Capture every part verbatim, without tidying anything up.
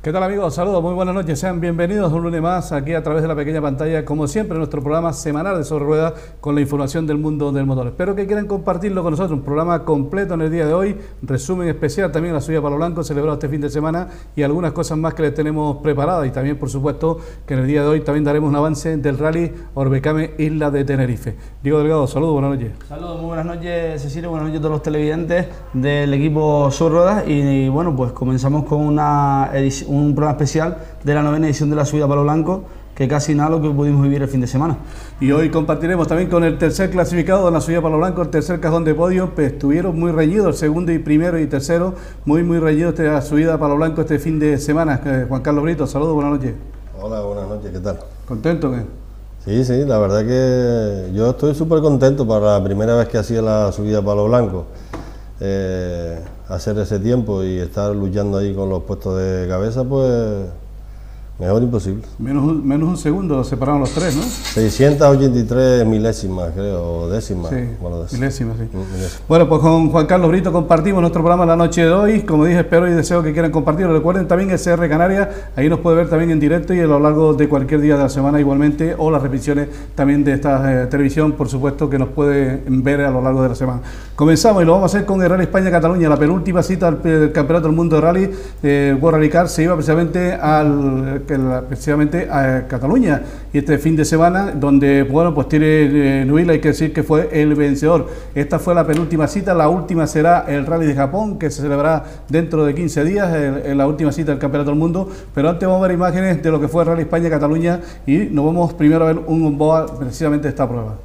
¿Qué tal, amigos? Saludos, muy buenas noches, sean bienvenidos un lunes más aquí a través de la pequeña pantalla, como siempre, nuestro programa semanal de Sobre Ruedas con la información del mundo del motor. Espero que quieran compartirlo con nosotros, un programa completo en el día de hoy, resumen especial también la subida Palo Blanco celebrado este fin de semana y algunas cosas más que les tenemos preparadas, y también, por supuesto, que en el día de hoy también daremos un avance del rally Orbecame Isla de Tenerife. Diego Delgado, saludos, buenas noches. Saludos, muy buenas noches, Cecilio, buenas noches a todos los televidentes del equipo Sobre Ruedas y, y bueno, pues comenzamos con una edición, un programa especial de la novena edición de la subida Palo Blanco, que casi nada lo que pudimos vivir el fin de semana. Y hoy compartiremos también con el tercer clasificado de la subida Palo Blanco, el tercer cajón de podio. Pues estuvieron muy reñidos, el segundo y primero y tercero, muy muy reñidos esta subida Palo Blanco este fin de semana. Eh, Juan Carlos Brito, saludos, buenas noches. Hola, buenas noches, ¿qué tal? ¿Contento qué? Sí, sí, la verdad que yo estoy súper contento para la primera vez que hacía la subida Palo Blanco. Eh, hacer ese tiempo y estar luchando ahí con los puestos de cabeza, pues mejor imposible. Menos un, menos un segundo separaron los tres, ¿no? seiscientas ochenta y tres milésimas, creo, o décimas. Sí, bueno, décimas. milésimas, sí. Milésimas. Bueno, pues con Juan Carlos Brito compartimos nuestro programa la noche de hoy. Como dije, espero y deseo que quieran compartirlo. Recuerden también el C R Canarias, ahí nos puede ver también en directo y a lo largo de cualquier día de la semana igualmente, o las repeticiones también de esta eh, televisión, por supuesto, que nos puede ver a lo largo de la semana. Comenzamos y lo vamos a hacer con el Rally España-Cataluña, la penúltima cita del, del Campeonato del Mundo de Rally. eh, World Rally Car se iba precisamente al que la, precisamente a Cataluña, y este fin de semana donde, bueno, pues tiene eh, Nuil, hay que decir que fue el vencedor. Esta fue la penúltima cita, la última será el Rally de Japón, que se celebrará dentro de quince días, en la última cita del Campeonato del Mundo. Pero antes vamos a ver imágenes de lo que fue el Rally España-Cataluña y nos vamos primero a ver un boa precisamente de esta prueba.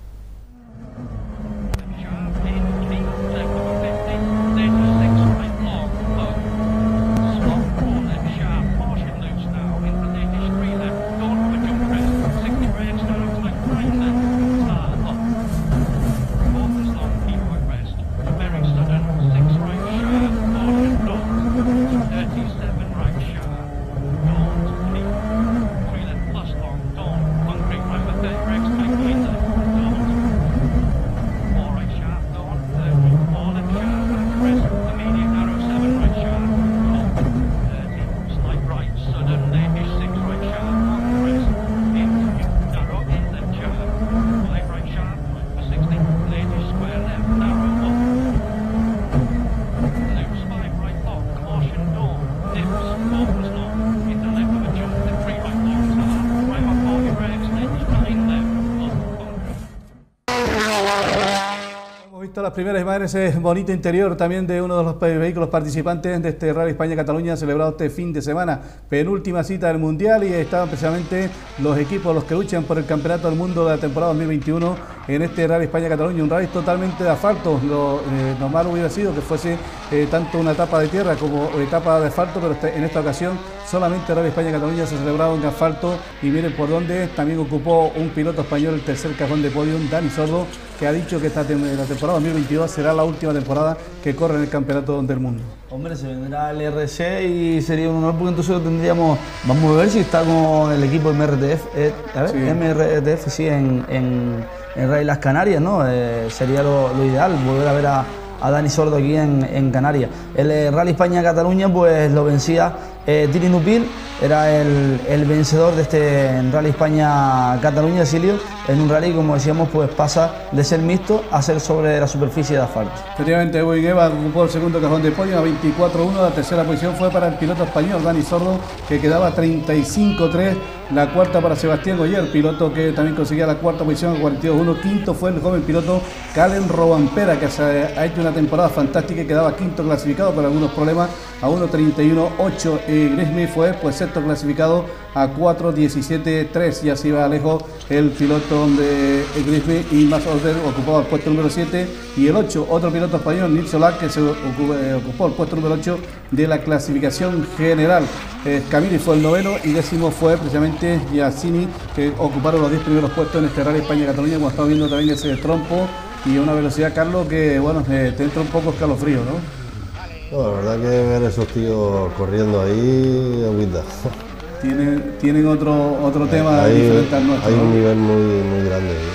Las primeras imágenes, ese bonito interior también de uno de los vehículos participantes de este Rally España-Cataluña celebrado este fin de semana, penúltima cita del Mundial, y estaban precisamente los equipos los que luchan por el Campeonato del Mundo de la temporada dos mil veintiuno en este Rally España-Cataluña, un rally totalmente de asfalto. Lo eh, normal hubiera sido que fuese eh, tanto una etapa de tierra como etapa de asfalto, pero este, en esta ocasión solamente el Rally España-Cataluña se celebraba en asfalto, y miren por dónde también ocupó un piloto español el tercer cajón de podio, Dani Sordo, que ha dicho que esta tem la temporada dos mil veintidós será la última temporada que corre en el Campeonato del Mundo. Hombre, se vendrá el R C y sería un honor, porque entonces lo tendríamos, vamos a ver si está con el equipo M R T F, eh, a ver, sí. M R T F, sí, en, en, en Rally Las Canarias, ¿no? Eh, sería lo, lo ideal, volver a ver a, a Dani Sordo aquí en, en Canarias. El eh, Rally España-Cataluña pues lo vencía eh, Tiri Nupil, era el, el vencedor de este Rally España-Cataluña, Silio, en un rally, como decíamos, pues pasa de ser mixto a ser sobre la superficie de asfalto. Efectivamente, Evo Igueva ocupó el segundo cajón de podio a veinticuatro uno, la tercera posición fue para el piloto español Dani Sordo, que quedaba treinta y cinco tres, la cuarta para Sebastián Goyer, piloto que también conseguía la cuarta posición a cuarenta y dos uno, quinto fue el joven piloto Calen Robampera, que se ha hecho una temporada fantástica y quedaba quinto clasificado por algunos problemas a uno treinta y uno ocho, y Grismy fue pues sexto clasificado a cuatro diecisiete tres, y así va lejos el piloto de Grisby, y más Order ocupaba el puesto número siete, y el ocho, otro piloto español, Nils Solak, que se ocupó, eh, ocupó el puesto número ocho de la clasificación general. Eh, Camili fue el noveno, y décimo fue precisamente Giacchini, que ocuparon los diez primeros puestos en este Rally España-Cataluña, como estamos viendo también ese trompo y una velocidad, Carlos, que bueno, eh, te entra un poco escalofrío, ¿no? No, la verdad que ver esos tíos corriendo ahí, agüita. Tienen, tienen otro, otro tema hay, diferente al nuestro, hay ¿no? un nivel muy, muy grande.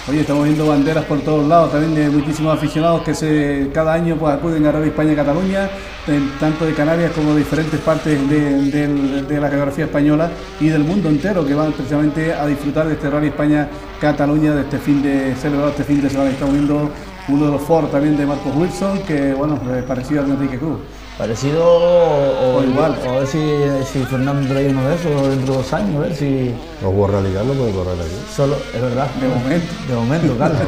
Oye, estamos viendo banderas por todos lados, también de muchísimos aficionados que se, cada año pues acuden a Rally España Cataluña, tanto de Canarias como de diferentes partes de, de, de la geografía española y del mundo entero, que van precisamente a disfrutar de este Rally España Cataluña, de este fin de celebrado este fin de semana. Estamos viendo uno de los Ford también de Marcos Wilson, que bueno, parecido al Enrique Cruz. Parecido o, o igual. O a ver si, si Fernando trae uno de esos dentro de dos años, a ver si... Los World Rally Car no pueden correr aquí. Solo, es verdad. De momento. De momento, Carlos.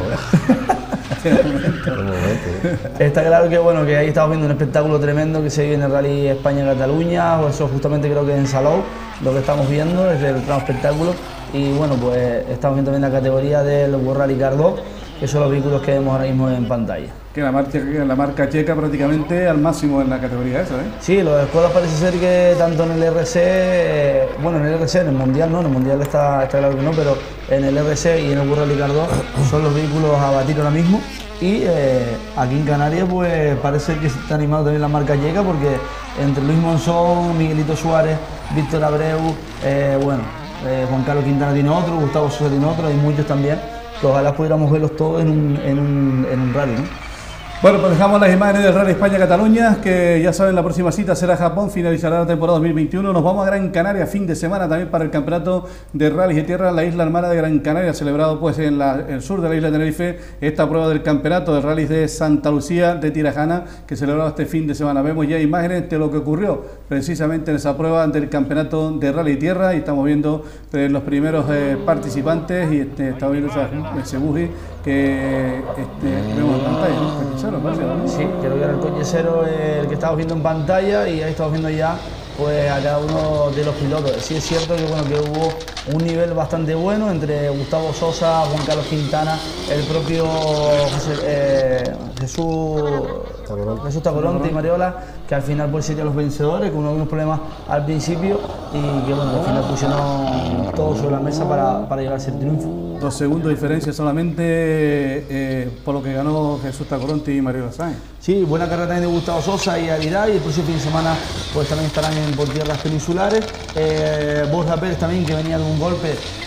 De momento. De momento. Está claro que bueno, que ahí estamos viendo un espectáculo tremendo que se viene en el Rally España-Cataluña, o eso justamente creo que en Salou, lo que estamos viendo es el tramo espectáculo. Y bueno, pues estamos viendo también la categoría del World Rally Car dos, que son los vehículos que vemos ahora mismo en pantalla. Que la marca, la marca checa prácticamente al máximo en la categoría esa, ¿eh? Sí, los escuadras parece ser que tanto en el R C, eh, bueno, en el R C, en el Mundial no, en el Mundial está, está claro que no, pero en el R C y en el World Rally Car dos son los vehículos a batir ahora mismo. Y eh, aquí en Canarias pues parece que se está animando también la marca checa, porque entre Luis Monzón, Miguelito Suárez, Víctor Abreu, eh, bueno, eh, Juan Carlos Quintana tiene otro, Gustavo Sosa tiene otro, hay muchos también, que ojalá pudiéramos verlos todos en un, en un, en un rally, ¿no? Bueno, pues dejamos las imágenes del Rally España-Cataluña, que ya saben, la próxima cita será Japón, finalizará la temporada dos mil veintiuno. Nos vamos a Gran Canaria, fin de semana también para el campeonato de rallies de tierra en la isla hermana de Gran Canaria, celebrado pues en la, el sur de la isla de Tenerife, esta prueba del campeonato de rallies de Santa Lucía de Tirajana, que celebrado este fin de semana. Vemos ya imágenes de lo que ocurrió precisamente en esa prueba del campeonato de rally de tierra, y estamos viendo eh, los primeros eh, participantes, y este, estamos viendo esa, ese buggy que este, vemos en pantalla, ¿no? Sí, creo que era el coche cero el que estamos viendo en pantalla, y ahí estamos viendo ya pues a cada uno de los pilotos. Sí es cierto que bueno, que hubo un nivel bastante bueno entre Gustavo Sosa, Juan Carlos Quintana, el propio José, eh, Jesús Tacoronte. Jesús Tacoronte y Mariola, que al final pues serían los vencedores, con unos problemas al principio, y que bueno, al final pusieron todo sobre la mesa para, para llevarse el triunfo. Dos segundos de diferencia solamente eh, por lo que ganó Jesús Tacoronte y Mariola Sáenz. Sí, buena carrera también de Gustavo Sosa y Aridad, y el próximo fin de semana pues también estarán en por tierras peninsulares. Eh, Borja Pérez también, que venía de un golpe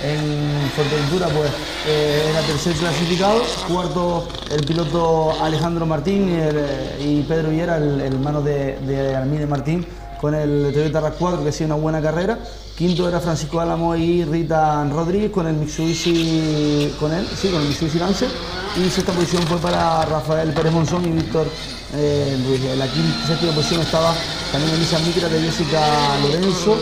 en Fuerteventura, pues eh, era tercer clasificado. Cuarto el piloto Alejandro Martín y, el, y Pedro Villera, el, el hermano de, de Almide Martín, con el Toyota RAV cuatro, que ha sido una buena carrera. Quinto era Francisco Álamo y Rita Rodríguez con el Mitsubishi, con él, sí, con el Mitsubishi Lancer. Y sexta posición fue para Rafael Pérez Monzón y Víctor eh, Ruiz. En la quinta, séptima posición estaba también Elisa Micra de Jessica Lorenzo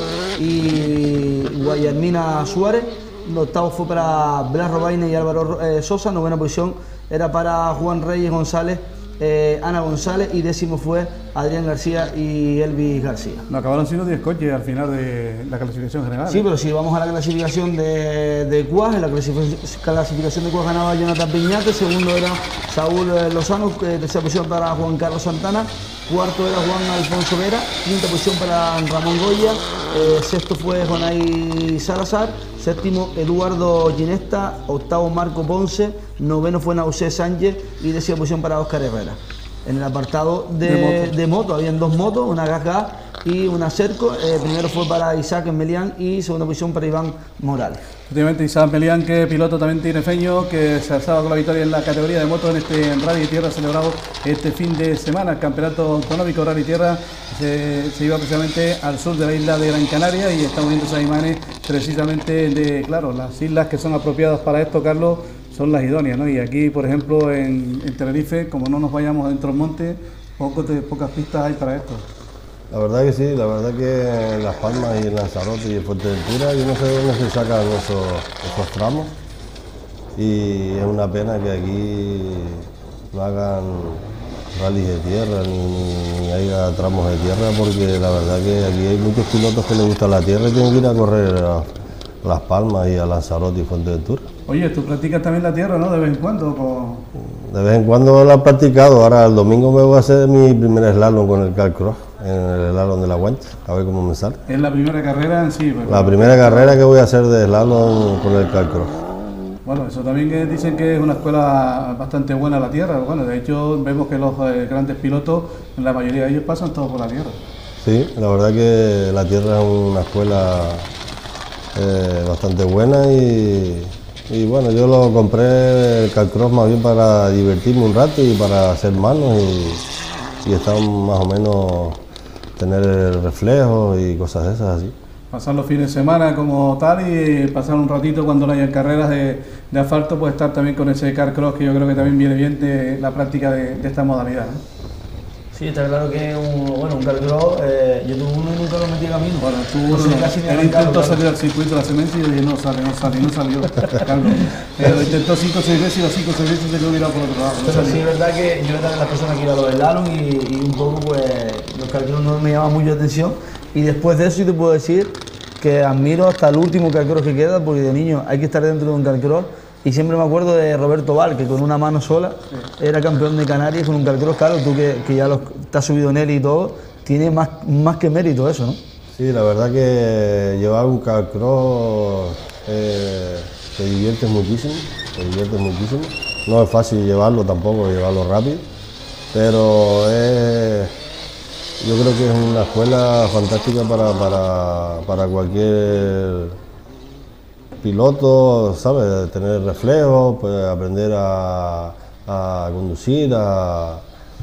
y Guayarmina Suárez. El octavo fue para Blas Robaina y Álvaro eh, Sosa. Novena posición era para Juan Reyes González, Eh, Ana González, y décimo fue Adrián García y Elvis García. No, acabaron siendo diez coches al final de la clasificación general. Sí, pero si vamos a la clasificación de, de Cuas, en la clasificación de Cuas ganaba Jonathan Piñate, segundo era Saúl Lozano, eh, tercera posición para Juan Carlos Santana, cuarto era Juan Alfonso Vera, quinta posición para Ramón Goya, eh, sexto fue Jonay Salazar, séptimo Eduardo Ginesta, octavo Marco Ponce, noveno fue Nausé Sánchez y décima posición para Óscar Herrera. En el apartado de, de, moto. de moto, habían dos motos, una Gas y una Cerco. Eh, primero fue para Isaac Melián y segunda posición para Iván Morales. Efectivamente, Isaac Melián, que piloto también tinefeño, que se alzaba con la victoria en la categoría de motos en este Rally de Tierra celebrado este fin de semana. El campeonato autonómico Rally Tierra se, se iba precisamente al sur de la isla de Gran Canaria, y estamos viendo esas imágenes precisamente de, claro, las islas que son apropiadas para esto, Carlos, son las idóneas, ¿no? Y aquí, por ejemplo, en, en Tenerife, como no nos vayamos adentro del monte, poco te, pocas pistas hay para esto. La verdad que sí, la verdad que en Las Palmas y en Lanzarote y en Fuerteventura, yo no sé dónde se sacan esos, esos tramos, y es una pena que aquí no hagan rallies de tierra ni, ni haya tramos de tierra, porque la verdad que aquí hay muchos pilotos que les gusta la tierra y tienen que ir a correr a Las Palmas y a Lanzarote y Fuerteventura. Oye, tú practicas también la tierra, ¿no? De vez en cuando. Con... De vez en cuando la he practicado. Ahora el domingo me voy a hacer mi primer slalom con el Carcross, en el slalom de la Guancha, a ver cómo me sale. Es la primera carrera en sí. Pero... La primera carrera que voy a hacer de slalom con el Carcross. Bueno, eso también que dicen que es una escuela bastante buena la tierra. Bueno, de hecho vemos que los eh, grandes pilotos, la mayoría de ellos pasan todos por la tierra. Sí, la verdad que la tierra es una escuela eh, bastante buena, y Y bueno, yo lo compré el Carcross más bien para divertirme un rato y para hacer manos y, y estar más o menos, tener reflejos y cosas de esas así. Pasar los fines de semana como tal y pasar un ratito cuando no haya carreras de, de asfalto, pues estar también con ese Carcross, que yo creo que también viene bien de la práctica de, de esta modalidad, ¿no? Sí, está claro que un, bueno, un Carcross, eh, yo tuve uno y nunca lo metí a camino. Bueno, tú no sé, casi ni él arrancado, intentó claro. salir al circuito de la cemento y yo dije, no sale, no sale, no salió. Carlos. Pero intentó cinco o seis veces y los cinco o seis veces se quedó mirado por otro lado. No Pero salió. sí es verdad que yo era de las personas que iba a los slalom y, y un poco pues los Carcross no me llamaban mucho la atención. Y después de eso sí te puedo decir que admiro hasta el último Carcross que queda, porque de niño hay que estar dentro de un Carcross. Y siempre me acuerdo de Roberto Val, que con una mano sola sí. era campeón de Canarias con un Carcross. Claro, tú que, que ya te has subido en él y todo, tiene más, más que mérito eso, ¿no? Sí, la verdad que llevar un Carcross eh, te diviertes muchísimo, te diviertes muchísimo. No es fácil llevarlo tampoco, llevarlo rápido, pero es, yo creo que es una escuela fantástica para, para, para cualquier piloto, ¿sabes? Tener reflejos, pues aprender a, a conducir, a...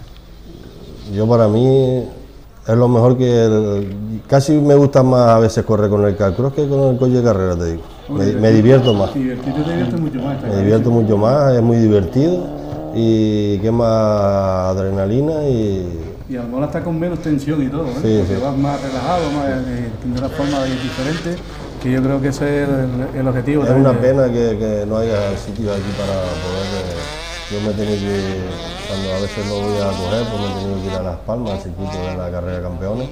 Yo para mí es lo mejor que... El... Casi me gusta más a veces correr con el Carcross que con el coche de carrera, te digo. Me, me divierto más. Divertido, te diviertes mucho más. Me divierto mucho más, es muy divertido y quema adrenalina y... Y a lo mejor hasta con menos tensión y todo, ¿eh? Sí, porque sí. vas más relajado, más, de, de una forma diferente, que yo creo que ese es el, el objetivo. Es una de... pena que, que no haya sitios aquí para poder... Eh, yo me he tenido que, cuando a veces no voy a correr, pues me he tenido que ir a Las Palmas, al circuito de la carrera de campeones,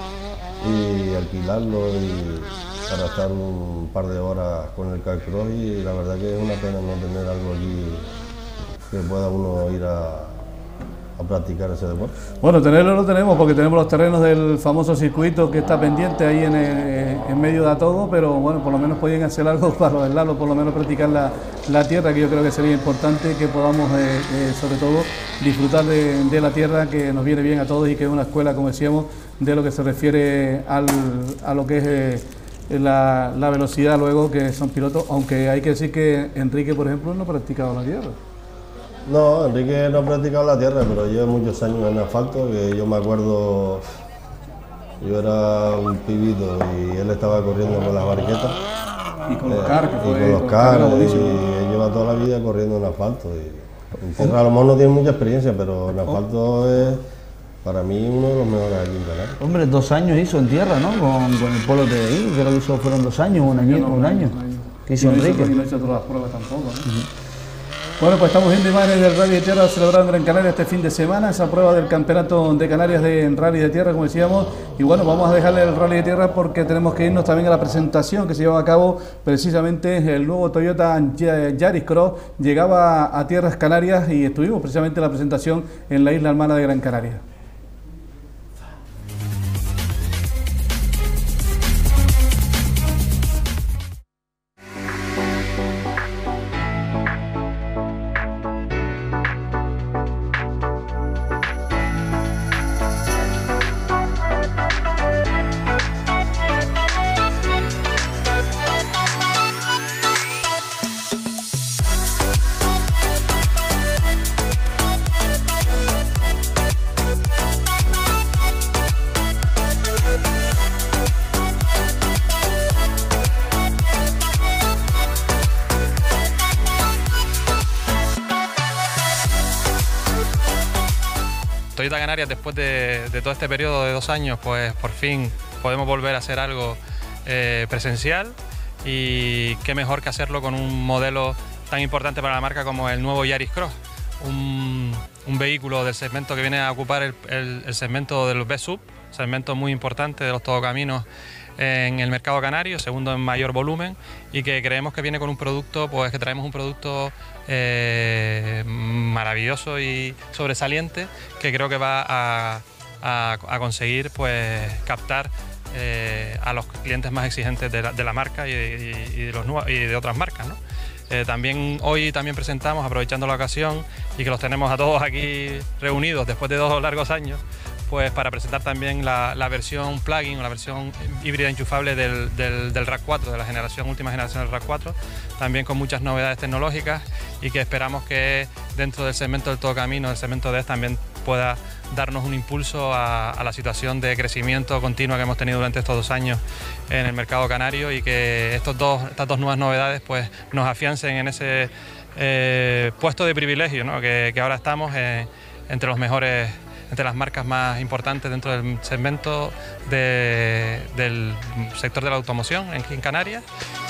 y alquilarlo y para estar un par de horas con el Carcross, y la verdad que es una pena no tener algo aquí que pueda uno ir a... a practicar ese deporte. Bueno, tenerlo lo tenemos porque tenemos los terrenos del famoso circuito que está pendiente ahí en, el, en medio de todo, pero bueno, por lo menos pueden hacer algo para los lados, por lo menos practicar la, la tierra, que yo creo que sería importante que podamos, eh, eh, sobre todo, disfrutar de, de la tierra, que nos viene bien a todos y que es una escuela, como decíamos, de lo que se refiere al, a lo que es eh, la, la velocidad luego, que son pilotos, aunque hay que decir que Enrique, por ejemplo, no ha practicado la tierra. No, Enrique no ha practicado la tierra, pero lleva muchos años en asfalto, que yo me acuerdo, yo era un pibito y él estaba corriendo con las barquetas. Y con los eh, cars, que y fue con los cars, y él lleva toda la vida corriendo en asfalto. Y en tierra a lo mejor no tiene mucha experiencia, pero en asfalto es para mí uno de los mejores aquí en Canarias. Hombre, dos años hizo en tierra, ¿no? Con, con el Polo T D I, creo que hizo, fueron dos años, un año, no, un año. Un año. ¿Qué hizo no Enrique? Y no hizo todas las pruebas tampoco, ¿no? Uh-huh. Bueno, pues estamos viendo imágenes del Rally de Tierra celebrado en Gran Canaria este fin de semana, esa prueba del Campeonato de Canarias de Rally de Tierra, como decíamos. Y bueno, vamos a dejarle el Rally de Tierra porque tenemos que irnos también a la presentación que se lleva a cabo precisamente el nuevo Toyota Yaris Cross. Llegaba a Tierras Canarias y estuvimos precisamente en la presentación en la isla hermana de Gran Canaria. Toyota Canarias, después de, de todo este periodo de dos años, pues por fin podemos volver a hacer algo eh, presencial, y qué mejor que hacerlo con un modelo tan importante para la marca como el nuevo Yaris Cross, un, un vehículo del segmento que viene a ocupar el, el, el segmento de los B-Sub, segmento muy importante de los todocaminos en el mercado canario, segundo en mayor volumen, y que creemos que viene con un producto, pues que traemos un producto eh, maravilloso y sobresaliente, que creo que va a, a, a conseguir pues captar eh, a los clientes más exigentes de la, de la marca y de, y, de los, y de otras marcas, ¿no? Eh, también hoy también presentamos, aprovechando la ocasión y que los tenemos a todos aquí reunidos después de dos largos años, pues para presentar también la, la versión plug-in o la versión híbrida enchufable del, del, del RAV cuatro, de la generación, última generación del RAV cuatro, también con muchas novedades tecnológicas y que esperamos que dentro del segmento del todo camino, del segmento D E F, también pueda darnos un impulso a, a la situación de crecimiento continua que hemos tenido durante estos dos años en el mercado canario y que estos dos, estas dos nuevas novedades pues, nos afiancen en ese eh, puesto de privilegio, ¿no? que, que ahora estamos eh, entre los mejores, entre las marcas más importantes dentro del segmento de, del sector de la automoción en, en Canarias.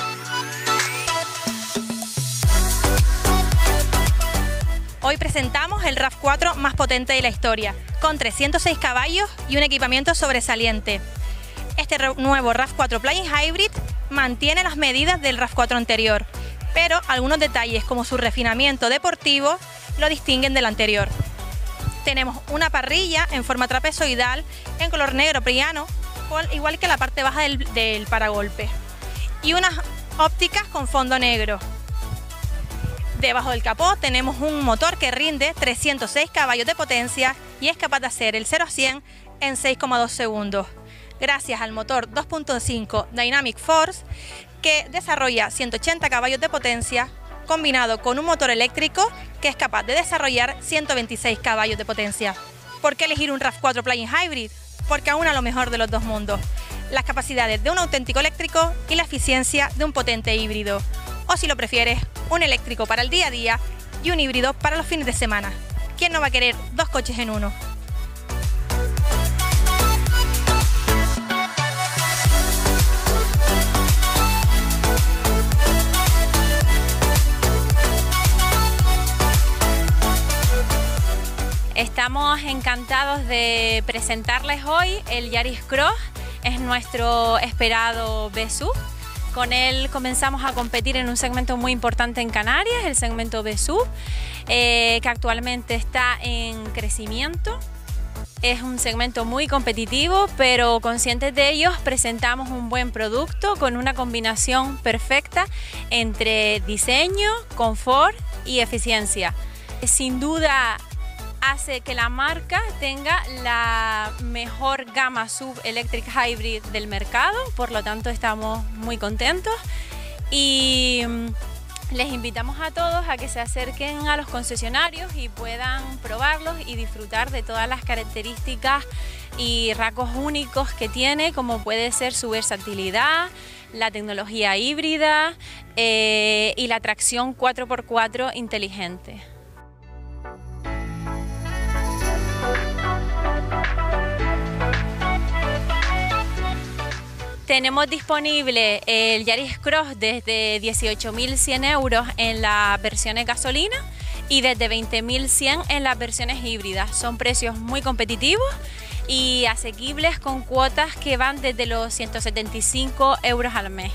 Hoy presentamos el RAV cuatro más potente de la historia, con trescientos seis caballos y un equipamiento sobresaliente. Este nuevo RAV cuatro Plug-in Hybrid mantiene las medidas del RAV cuatro anterior, pero algunos detalles como su refinamiento deportivo lo distinguen del anterior. Tenemos una parrilla en forma trapezoidal en color negro priano, igual que la parte baja del, del paragolpe, y unas ópticas con fondo negro. Debajo del capó tenemos un motor que rinde trescientos seis caballos de potencia y es capaz de hacer el cero a cien en seis coma dos segundos, gracias al motor dos punto cinco Dynamic Force que desarrolla ciento ochenta caballos de potencia, combinado con un motor eléctrico que es capaz de desarrollar ciento veintiséis caballos de potencia. ¿Por qué elegir un RAV cuatro Plug-in Hybrid? Porque aúna lo mejor de los dos mundos, las capacidades de un auténtico eléctrico y la eficiencia de un potente híbrido. O si lo prefieres, un eléctrico para el día a día y un híbrido para los fines de semana. ¿Quién no va a querer dos coches en uno? Estamos encantados de presentarles hoy el Yaris Cross, es nuestro esperado B S U V. Con él comenzamos a competir en un segmento muy importante en Canarias, el segmento B S U V, eh, que actualmente está en crecimiento. Es un segmento muy competitivo, pero conscientes de ellos presentamos un buen producto con una combinación perfecta entre diseño, confort y eficiencia. Sin duda hace que la marca tenga la mejor gama S U V Electric Hybrid del mercado, por lo tanto estamos muy contentos y les invitamos a todos a que se acerquen a los concesionarios y puedan probarlos y disfrutar de todas las características y rasgos únicos que tiene, como puede ser su versatilidad, la tecnología híbrida eh, y la tracción cuatro por cuatro inteligente. Tenemos disponible el Yaris Cross desde dieciocho mil cien euros en las versiones gasolina y desde veinte mil cien en las versiones híbridas. Son precios muy competitivos y asequibles con cuotas que van desde los ciento setenta y cinco euros al mes.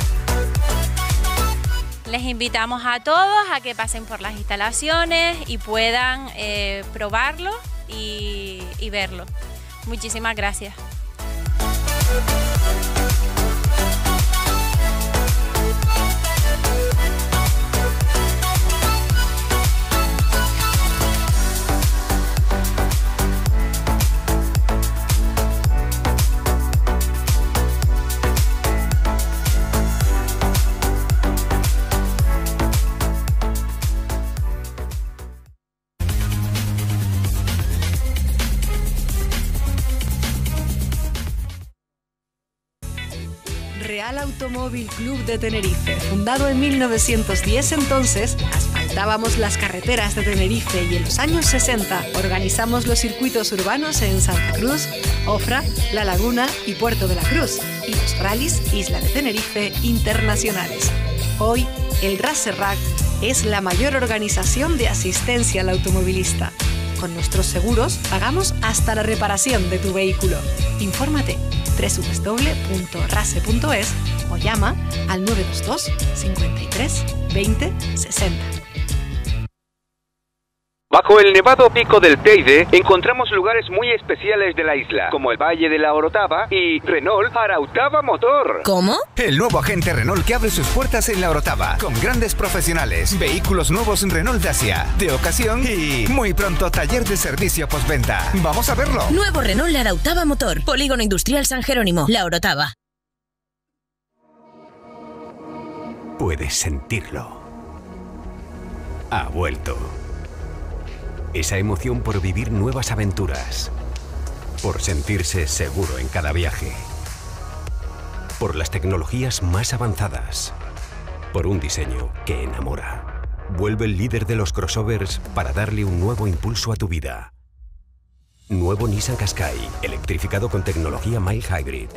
Les invitamos a todos a que pasen por las instalaciones y puedan eh, probarlo y, y verlo. Muchísimas gracias. Real Automóvil Club de Tenerife, fundado en mil novecientos diez, entonces asfaltábamos las carreteras de Tenerife y en los años sesenta organizamos los circuitos urbanos en Santa Cruz, Ofra, La Laguna y Puerto de la Cruz y los rallies Isla de Tenerife internacionales. Hoy, el Racerrac es la mayor organización de asistencia al automovilista. Con nuestros seguros pagamos hasta la reparación de tu vehículo. Infórmate doble u doble u doble u punto rase punto es o llama al nueve dos dos, cincuenta y tres, veinte, sesenta. Bajo el nevado pico del Teide encontramos lugares muy especiales de la isla, como el Valle de la Orotava y Renault Arautava Motor. ¿Cómo? El nuevo agente Renault que abre sus puertas en la Orotava, con grandes profesionales, vehículos nuevos Renault Dacia, de ocasión y muy pronto taller de servicio postventa. ¡Vamos a verlo! Nuevo Renault Arautava Motor, Polígono Industrial San Jerónimo, La Orotava. Puedes sentirlo. Ha vuelto. Esa emoción por vivir nuevas aventuras, por sentirse seguro en cada viaje, por las tecnologías más avanzadas, por un diseño que enamora. Vuelve el líder de los crossovers para darle un nuevo impulso a tu vida. Nuevo Nissan Qashqai, electrificado con tecnología mild hybrid.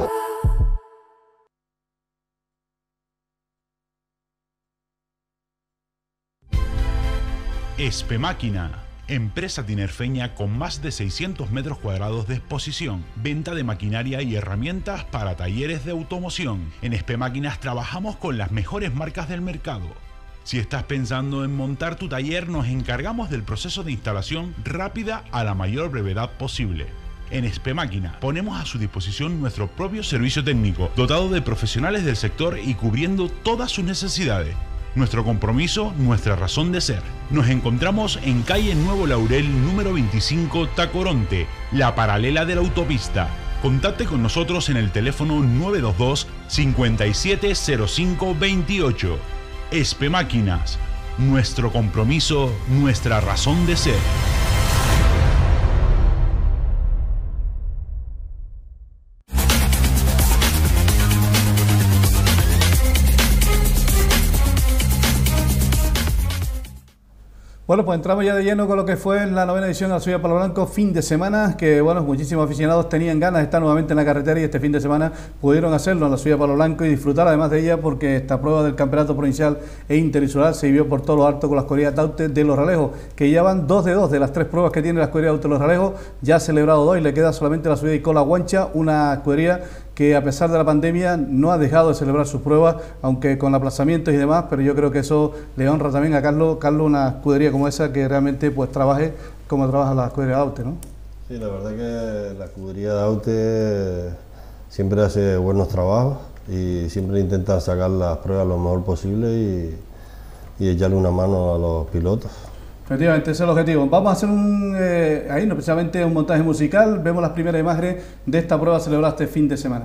Espemáquina, empresa tinerfeña con más de seiscientos metros cuadrados de exposición, venta de maquinaria y herramientas para talleres de automoción. En Espemáquinas trabajamos con las mejores marcas del mercado. Si estás pensando en montar tu taller, nos encargamos del proceso de instalación rápida a la mayor brevedad posible. En Espemáquina ponemos a su disposición nuestro propio servicio técnico, dotado de profesionales del sector y cubriendo todas sus necesidades. Nuestro compromiso, nuestra razón de ser. Nos encontramos en calle Nuevo Laurel, número veinticinco, Tacoronte, la paralela de la autopista. Contacte con nosotros en el teléfono nueve dos dos, cinco siete cero cinco dos ocho. Espemáquinas, nuestro compromiso, nuestra razón de ser. Bueno, pues entramos ya de lleno con lo que fue la novena edición de la subida a Palo Blanco, fin de semana, que bueno, muchísimos aficionados tenían ganas de estar nuevamente en la carretera y este fin de semana pudieron hacerlo en la subida a Palo Blanco y disfrutar además de ella, porque esta prueba del campeonato provincial e interinsular se vivió por todo lo alto con la escudería Taute de Los Ralejos, que ya van dos de dos de las tres pruebas que tiene la escudería Taute de Los Ralejos, ya ha celebrado dos y le queda solamente la subida y Cola Guancha, una escudería que a pesar de la pandemia no ha dejado de celebrar sus pruebas, aunque con aplazamientos y demás, pero yo creo que eso le honra también a Carlos, Carlos una escudería como esa que realmente pues trabaje como trabaja la escudería de Aute, ¿no? Sí, la verdad que la escudería de Aute siempre hace buenos trabajos y siempre intenta sacar las pruebas lo mejor posible y, y echarle una mano a los pilotos. Efectivamente, ese es el objetivo. Vamos a hacer un, eh, ahí no precisamente un montaje musical, vemos las primeras imágenes de esta prueba celebrada este fin de semana.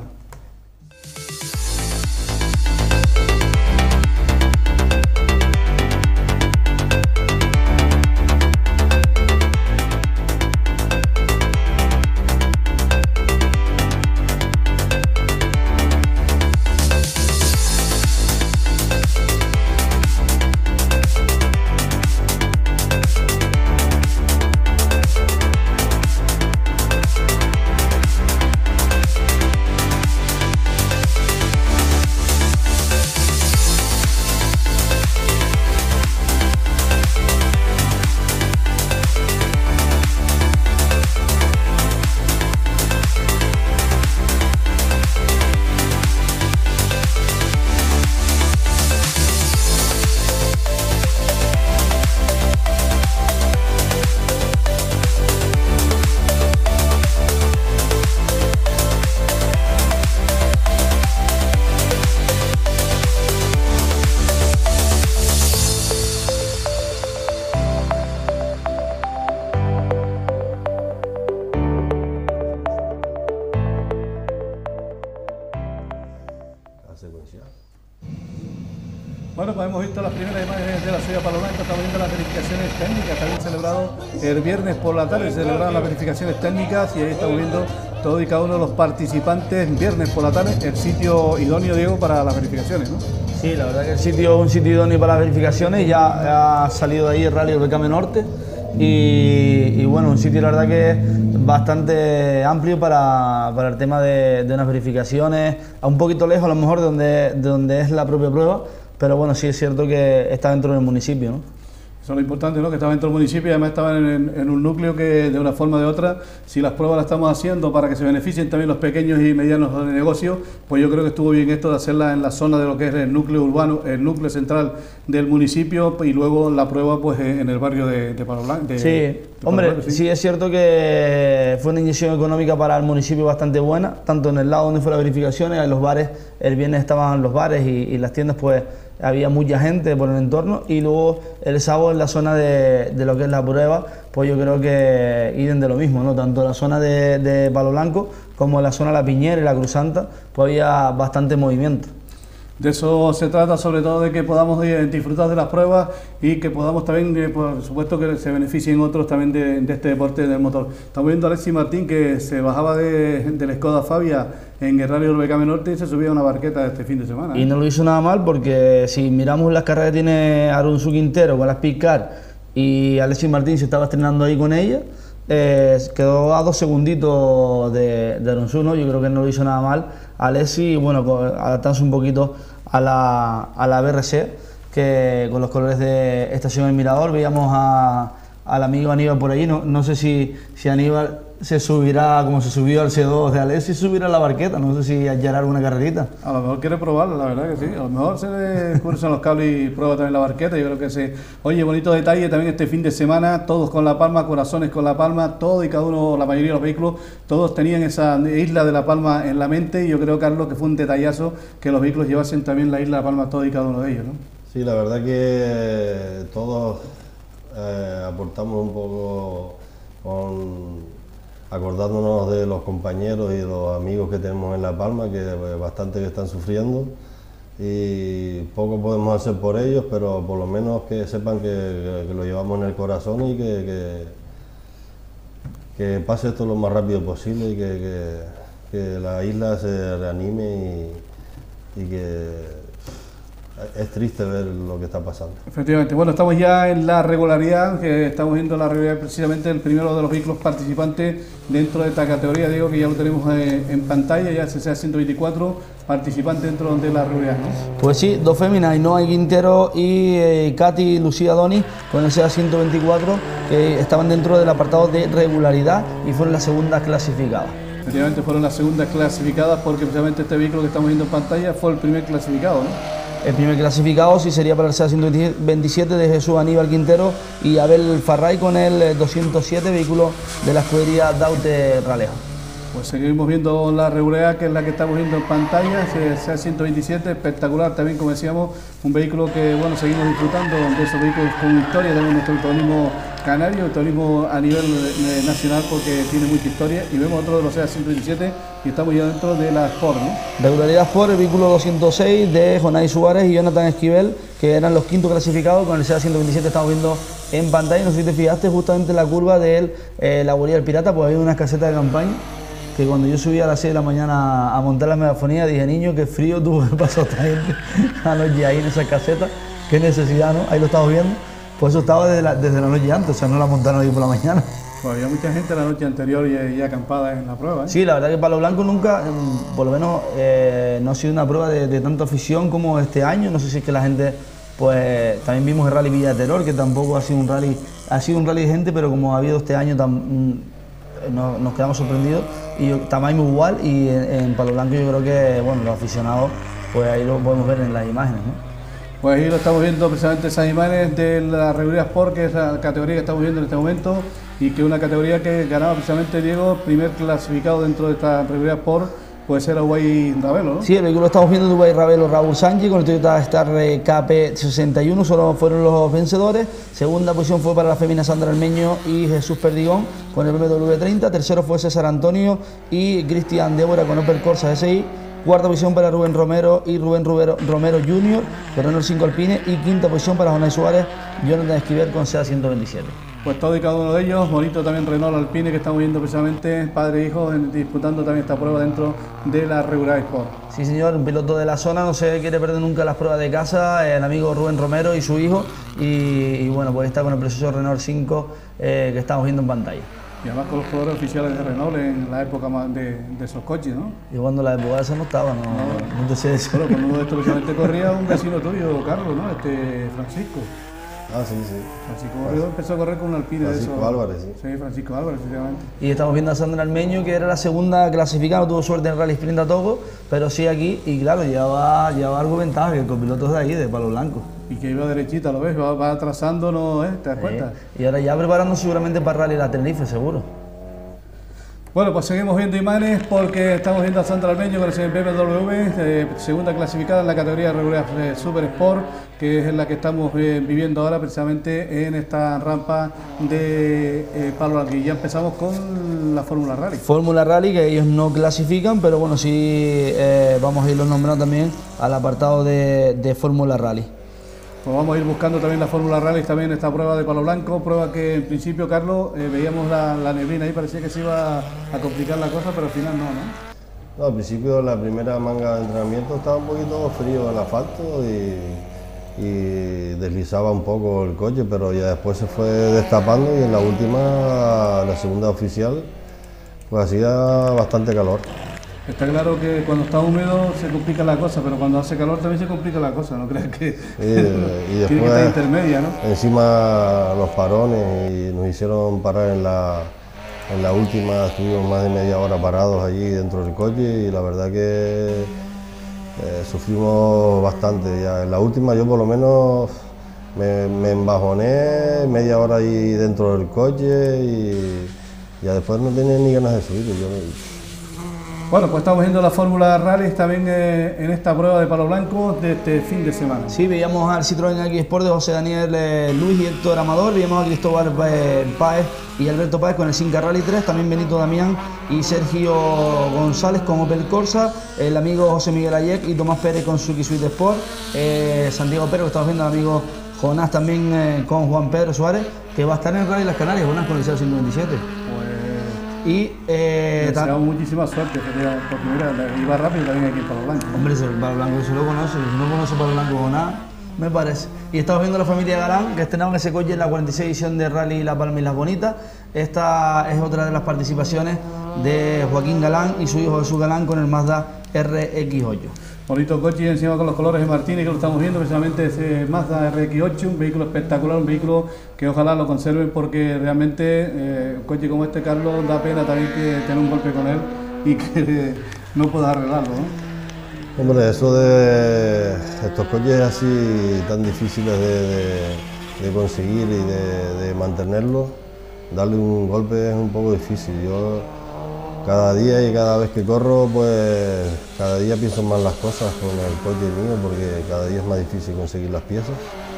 Bueno, pues hemos visto las primeras imágenes de la subida a Palo Blanco, estamos viendo las verificaciones técnicas, también celebrado el viernes por la tarde, se celebraron las verificaciones técnicas y ahí estamos viendo todo y cada uno de los participantes viernes por la tarde, el sitio idóneo, Diego, para las verificaciones, ¿no? Sí, la verdad que el sitio es un sitio idóneo para las verificaciones, ya ha salido de ahí el Rally Recame Norte y, y bueno, un sitio la verdad que es bastante amplio para, para el tema de, de unas verificaciones, a un poquito lejos a lo mejor de donde, de donde es la propia prueba, pero bueno, sí es cierto que está dentro del municipio, ¿no? Eso es lo importante, ¿no? Que estaba dentro del municipio y además estaban en, en un núcleo que de una forma o de otra, si las pruebas las estamos haciendo para que se beneficien también los pequeños y medianos negocios, pues yo creo que estuvo bien esto de hacerla en la zona de lo que es el núcleo urbano, el núcleo central del municipio y luego la prueba pues en el barrio de, de Palo Blanco. De, sí, de hombre, Blanco, sí. sí es cierto que fue una inyección económica para el municipio bastante buena, tanto en el lado donde fue las verificaciones, en los bares, el viernes estaban los bares y, y las tiendas, pues había mucha gente por el entorno, y luego el sábado en la zona de, de lo que es la prueba, pues yo creo que idem de lo mismo, ¿no? Tanto en la zona de, de Palo Blanco como en la zona de La Piñera y la Cruz Santa, pues había bastante movimiento. De eso se trata, sobre todo de que podamos eh, disfrutar de las pruebas y que podamos también, eh, por supuesto, que se beneficien otros también de, de este deporte del motor. Estamos viendo a Alexis Martín que se bajaba de, del Skoda Fabia en el Rally Orbecame Norte y se subía a una barqueta este fin de semana. ¿eh? Y no lo hizo nada mal, porque si miramos las carreras que tiene Arunzu Quintero con las Picar y Alexis Martín se estaba estrenando ahí con ella, eh, quedó a dos segunditos de, de Arunzu, ¿no? Yo creo que no lo hizo nada mal Alexis, bueno, adaptándose un poquito a la, a la B R C, que con los colores de Estación El Mirador. Veíamos a, al amigo Aníbal por ahí, no, no sé si, si Aníbal se subirá como se subió al C dos de Alexis, subirá a la barqueta, no sé si hallará alguna carrerita. A lo mejor quiere probarla, la verdad que sí, a lo mejor se le cruzan los cables y prueba también la barqueta, yo creo que sí. Oye, bonito detalle también este fin de semana, todos con La Palma, corazones con La Palma, todo y cada uno, la mayoría de los vehículos, todos tenían esa isla de La Palma en la mente, y yo creo, Carlos, que fue un detallazo que los vehículos llevasen también la isla de La Palma, todo y cada uno de ellos, ¿no? Sí, la verdad que todos eh, aportamos un poco con... acordándonos de los compañeros y de los amigos que tenemos en La Palma, que bastante que están sufriendo, y poco podemos hacer por ellos, pero por lo menos que sepan que, que, que lo llevamos en el corazón y que, que, que pase esto lo más rápido posible y que, que, que la isla se reanime y, y que es triste ver lo que está pasando. Efectivamente, bueno, estamos ya en la regularidad, que estamos viendo la regularidad precisamente del primero de los vehículos participantes dentro de esta categoría, digo que ya lo tenemos eh, en pantalla, ya se sea ciento veinticuatro participantes dentro de la regularidad, ¿no? Pues sí, dos féminas, Ainhoa Quintero y eh, Katy Lucía Doni, con el SEA ciento veinticuatro, que estaban dentro del apartado de regularidad y fueron las segundas clasificadas. Efectivamente fueron las segundas clasificadas, porque precisamente este vehículo que estamos viendo en pantalla fue el primer clasificado, ¿no? El primer clasificado sí sería para el SEA ciento veintisiete de Jesús Aníbal Quintero y Abel Farray con el doscientos siete, vehículo de la escudería Daute Ralejo. Pues seguimos viendo la regularidad, que es la que estamos viendo en pantalla, SEA ciento veintisiete, espectacular también, como decíamos, un vehículo que, bueno, seguimos disfrutando de esos vehículos con historia, tenemos nuestro automovilismo canario, automovilismo a nivel eh, nacional, porque tiene mucha historia, y vemos otro de los SEA ciento veintisiete y estamos ya dentro de la Sport, ¿no? Regularidad Sport, el vehículo doscientos seis de Jonay Suárez y Jonathan Esquivel, que eran los quintos clasificados. Con el SEA ciento veintisiete estamos viendo en pantalla, no sé si te fijaste, justamente en la curva de eh, la Guardia del Pirata, pues había unas casetas de campaña, que cuando yo subí a las seis de la mañana a montar la megafonía, dije, niño, qué frío tuvo que pasar esta gente anoche ahí en esa caseta, qué necesidad, ¿no? Ahí lo estamos viendo, pues eso estaba desde la, desde la noche antes, o sea, no la montaron ahí por la mañana. Pues había mucha gente la noche anterior y, y acampada en la prueba, ¿eh? Sí, la verdad que Palo Blanco nunca, por lo menos, eh, no ha sido una prueba de, de tanta afición como este año. No sé si es que la gente, pues también vimos el Rally Villa de Terror, que tampoco ha sido un rally, ha sido un rally de gente, pero como ha habido este año, tan, no, nos quedamos sorprendidos. Y Tamaimo igual, y en, en Palo Blanco yo creo que, bueno, los aficionados, pues ahí lo podemos ver en las imágenes, ¿no? Pues ahí lo estamos viendo precisamente esas imágenes de la regularidad Sport, que es la categoría que estamos viendo en este momento, y que es una categoría que ganaba precisamente, Diego, primer clasificado dentro de esta regularidad Sport, puede ser Uruguay Ravelo, ¿no? Sí, el vehículo estamos viendo de Uruguay Ravelo, Raúl Sánchez, con el Toyota Star K P sesenta y uno, solo fueron los vencedores. Segunda posición fue para la fémina Sandra Armeño y Jesús Perdigón con el B M W treinta. Tercero fue César Antonio y Cristian Débora con Opel Corsa S I. Cuarta posición para Rubén Romero y Rubén Rubero, Romero junior, con Renault cinco Alpine. Y quinta posición para Jonay Suárez, Jonathan Esquivel con SEA ciento veintisiete. Pues todo y cada uno de ellos, bonito también Renault Alpine, que estamos viendo precisamente padre e hijo disputando también esta prueba dentro de la Regular Sport. Sí señor, un piloto de la zona, no se quiere perder nunca las pruebas de casa, el amigo Rubén Romero y su hijo, y, y bueno, pues está con el precioso Renault cinco eh, que estamos viendo en pantalla. Y además con los jugadores oficiales de Renault en la época de, de esos coches, ¿no? Y cuando la época esa no estaba, no, no, no te sé eso. Bueno, con uno de estos precisamente corría un vecino tuyo, Carlos, ¿no? Este Francisco. Ah, sí, sí. Francisco Corredor empezó a correr con un alpine de eso. Francisco Álvarez, sí. Sí, Francisco Álvarez, efectivamente. Y estamos viendo a Sandra Armeño, que era la segunda clasificada, no tuvo suerte en el Rally Sprint a Togo, pero sí aquí, y claro, llevaba, llevaba algo ventaja, que el copiloto es de ahí, de Palo Blanco. Y que iba derechita, ¿lo ves? Va, va atrasando, ¿no? ¿Eh? ¿Te das cuenta? Sí. Y ahora ya preparando seguramente para Rally la Tenerife, seguro. Bueno, pues seguimos viendo imanes porque estamos viendo a Sandra Armeño con el B M W, eh, segunda clasificada en la categoría regular eh, Super Sport, que es la que estamos eh, viviendo ahora precisamente en esta rampa de eh, Palo Blanco. Y ya empezamos con la Fórmula Rally. Fórmula Rally, que ellos no clasifican, pero bueno, sí eh, vamos a irlos nombrando también al apartado de, de Fórmula Rally. Pues vamos a ir buscando también la Fórmula Rally, también esta prueba de Palo Blanco, prueba que en principio, Carlos, eh, veíamos la, la neblina ahí, parecía que se iba a complicar la cosa, pero al final no, ¿no? No, al principio la primera manga de entrenamiento estaba un poquito frío el asfalto y, y deslizaba un poco el coche, pero ya después se fue destapando y en la última, la segunda oficial, pues hacía bastante calor. Está claro que cuando está húmedo se complica la cosa, pero cuando hace calor también se complica la cosa, ¿no crees que sí, y después, tiene que estar intermedia, ¿no? Encima los parones y nos hicieron parar en la, en la última, estuvimos más de media hora parados allí dentro del coche y la verdad que eh, sufrimos bastante. Ya en la última yo por lo menos me, me embajoné media hora ahí dentro del coche y ya después no tenía ni ganas de subir. Yo, Bueno, pues estamos viendo la Fórmula Rally también eh, en esta prueba de Palo Blanco de este fin de semana. Sí, veíamos al Citroën X Sport de José Daniel eh, Luis y Héctor Amador, veíamos a Cristóbal eh, Páez y Alberto Páez con el Simca Rally tres, también Benito Damián y Sergio González con Opel Corsa, el amigo José Miguel Ayek y Tomás Pérez con Suzuki Swift Sport, eh, Santiago Pérez, que estamos viendo al amigo Jonás también eh, con Juan Pedro Suárez, que va a estar en el Rally Las Canarias, Jonás con el ciento veintisiete. Y eh, deseamos muchísima suerte, porque mira, iba rápido también aquí en Palo Blanco. Hombre, el Palo Blanco se lo conoce, si no conoce Palo Blanco o nada, me parece. Y estamos viendo la familia Galán, que estrenaron ese coche en la cuarenta y seis edición de Rally La Palma y Las Bonitas. Esta es otra de las participaciones de Joaquín Galán y su hijo Jesús Galán con el Mazda R X ocho. Bonito coche encima con los colores de Martínez, que lo estamos viendo, precisamente ese Mazda R X ocho, un vehículo espectacular, un vehículo que ojalá lo conserven porque realmente eh, un coche como este, Carlos, da pena también que tener un golpe con él y que no puedas arreglarlo, ¿no? Hombre, eso de estos coches así tan difíciles de, de, de conseguir y de, de mantenerlos, darle un golpe es un poco difícil. Yo cada día y cada vez que corro, pues cada día pienso más las cosas con el coche mío porque cada día es más difícil conseguir las piezas.